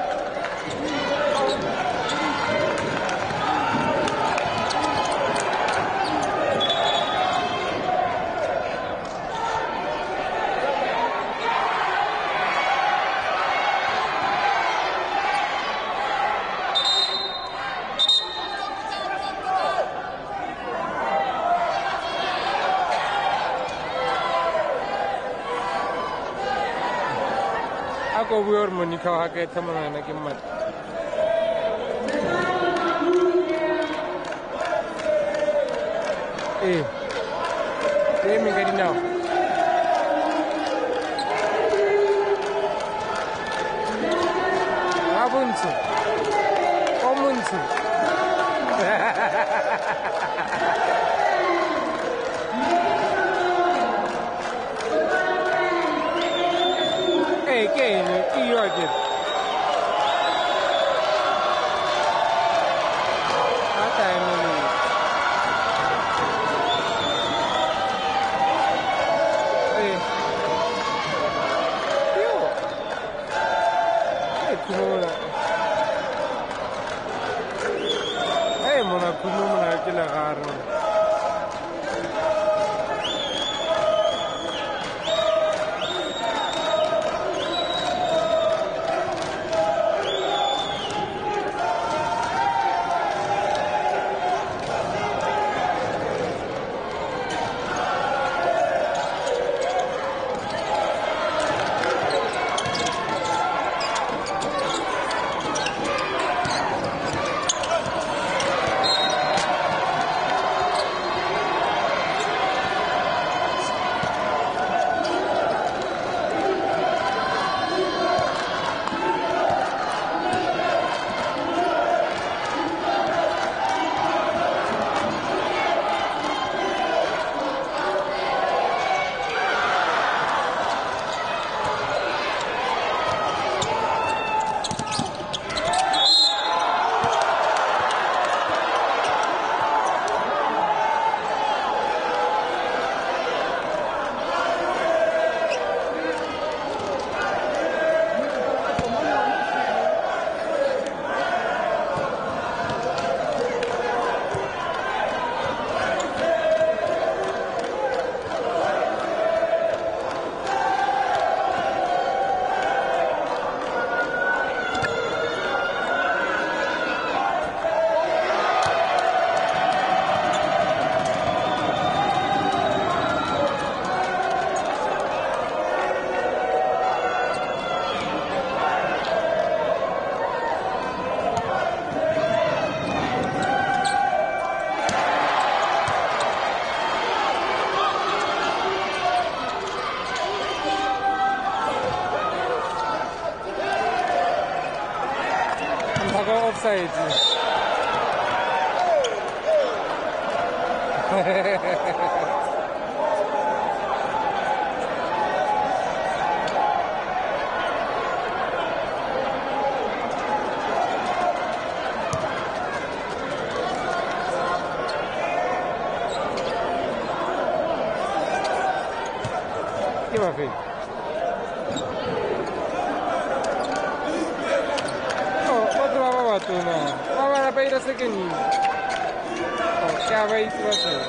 ako buor monika ha ke thamana na kimmat eh eh mi gadi now abuntu omuntu Again, you are good. Hey, mona kuno mona kila garo. go offside. Che va a fare? Tu no, mama na paira second. Oh, क्या भाई इस बात है?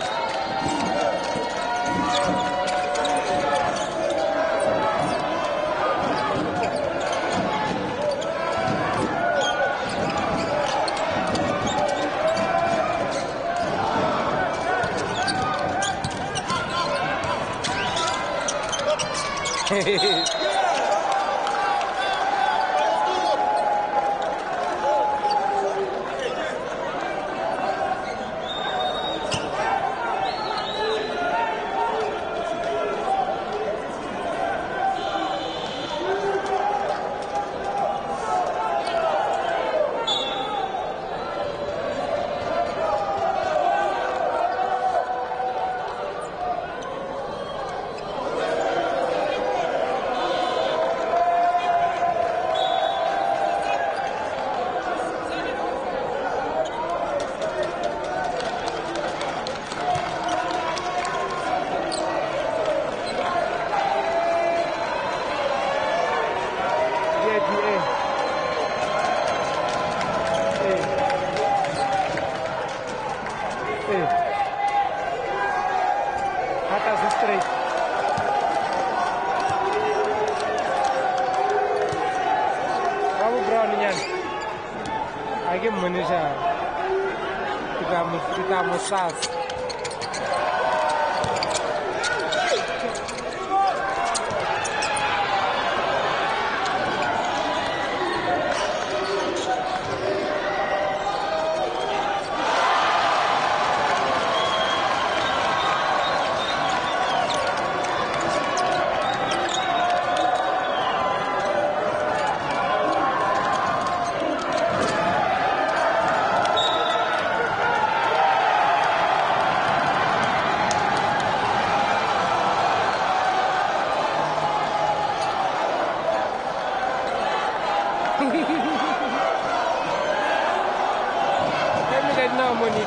Lagi manusia kita kita musas. No money.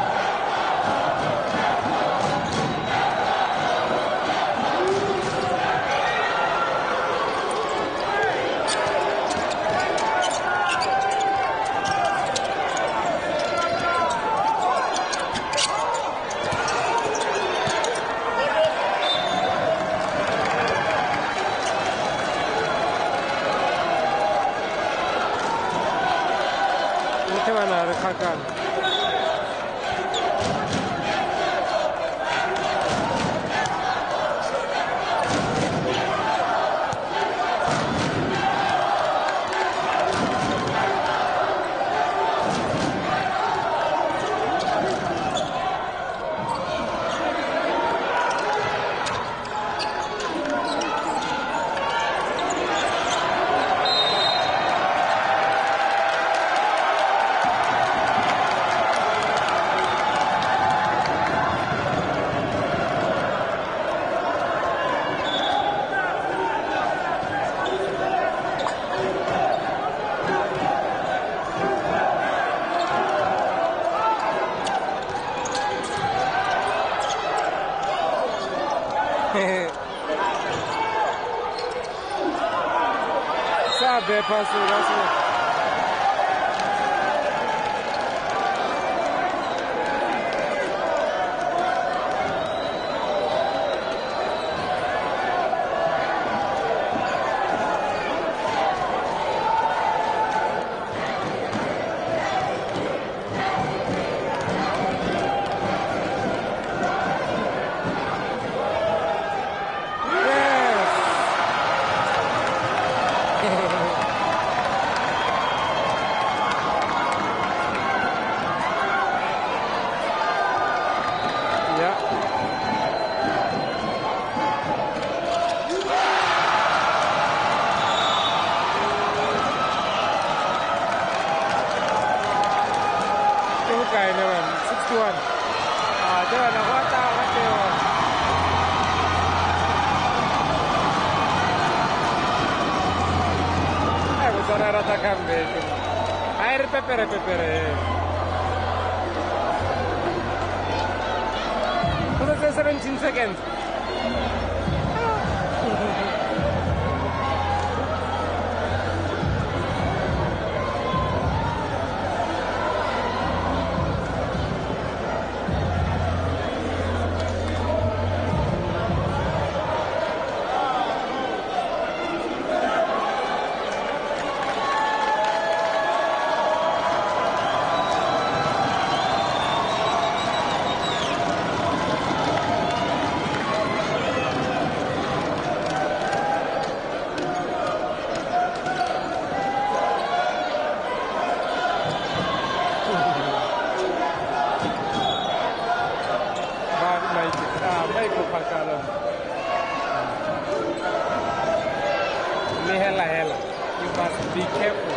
Ini mana rekakan? Sabe, pastor, assim. tuan. Ah, tuan aku tak kata. Eh, bisogna rata cambio. Air pepere pepere. Cosa c'è seventeen seconds? Hela hela. You must be careful.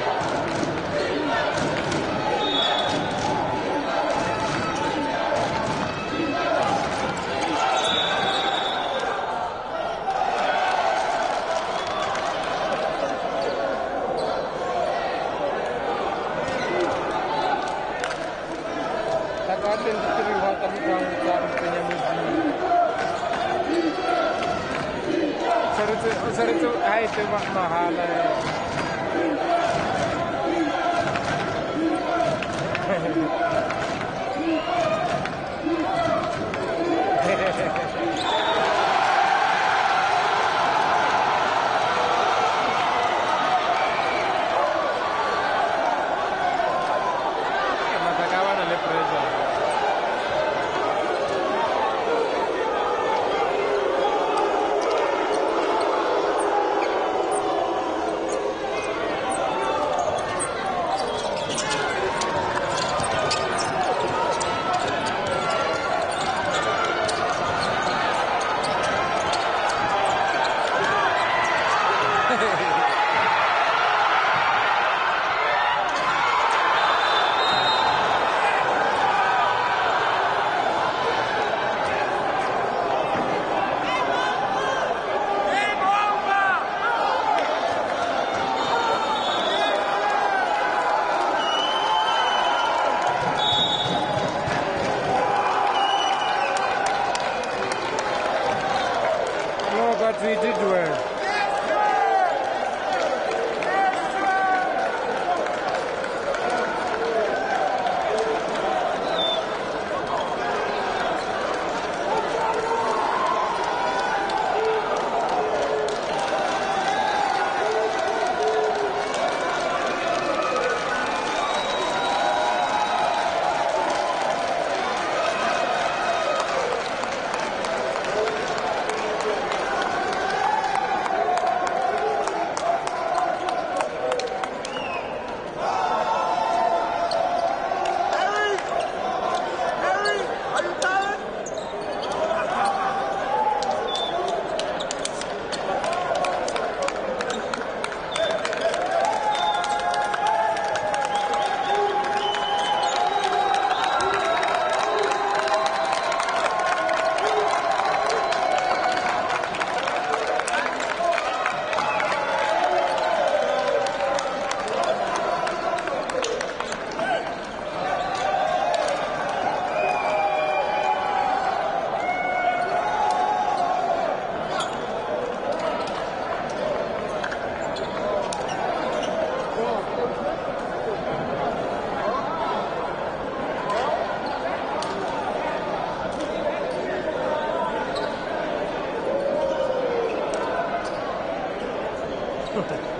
Tak ada yang terlihat tapi kamu cari penyanyi. Sir itu hai itu mahal hai. Mata kawan ada pressure. But we did well. Okay.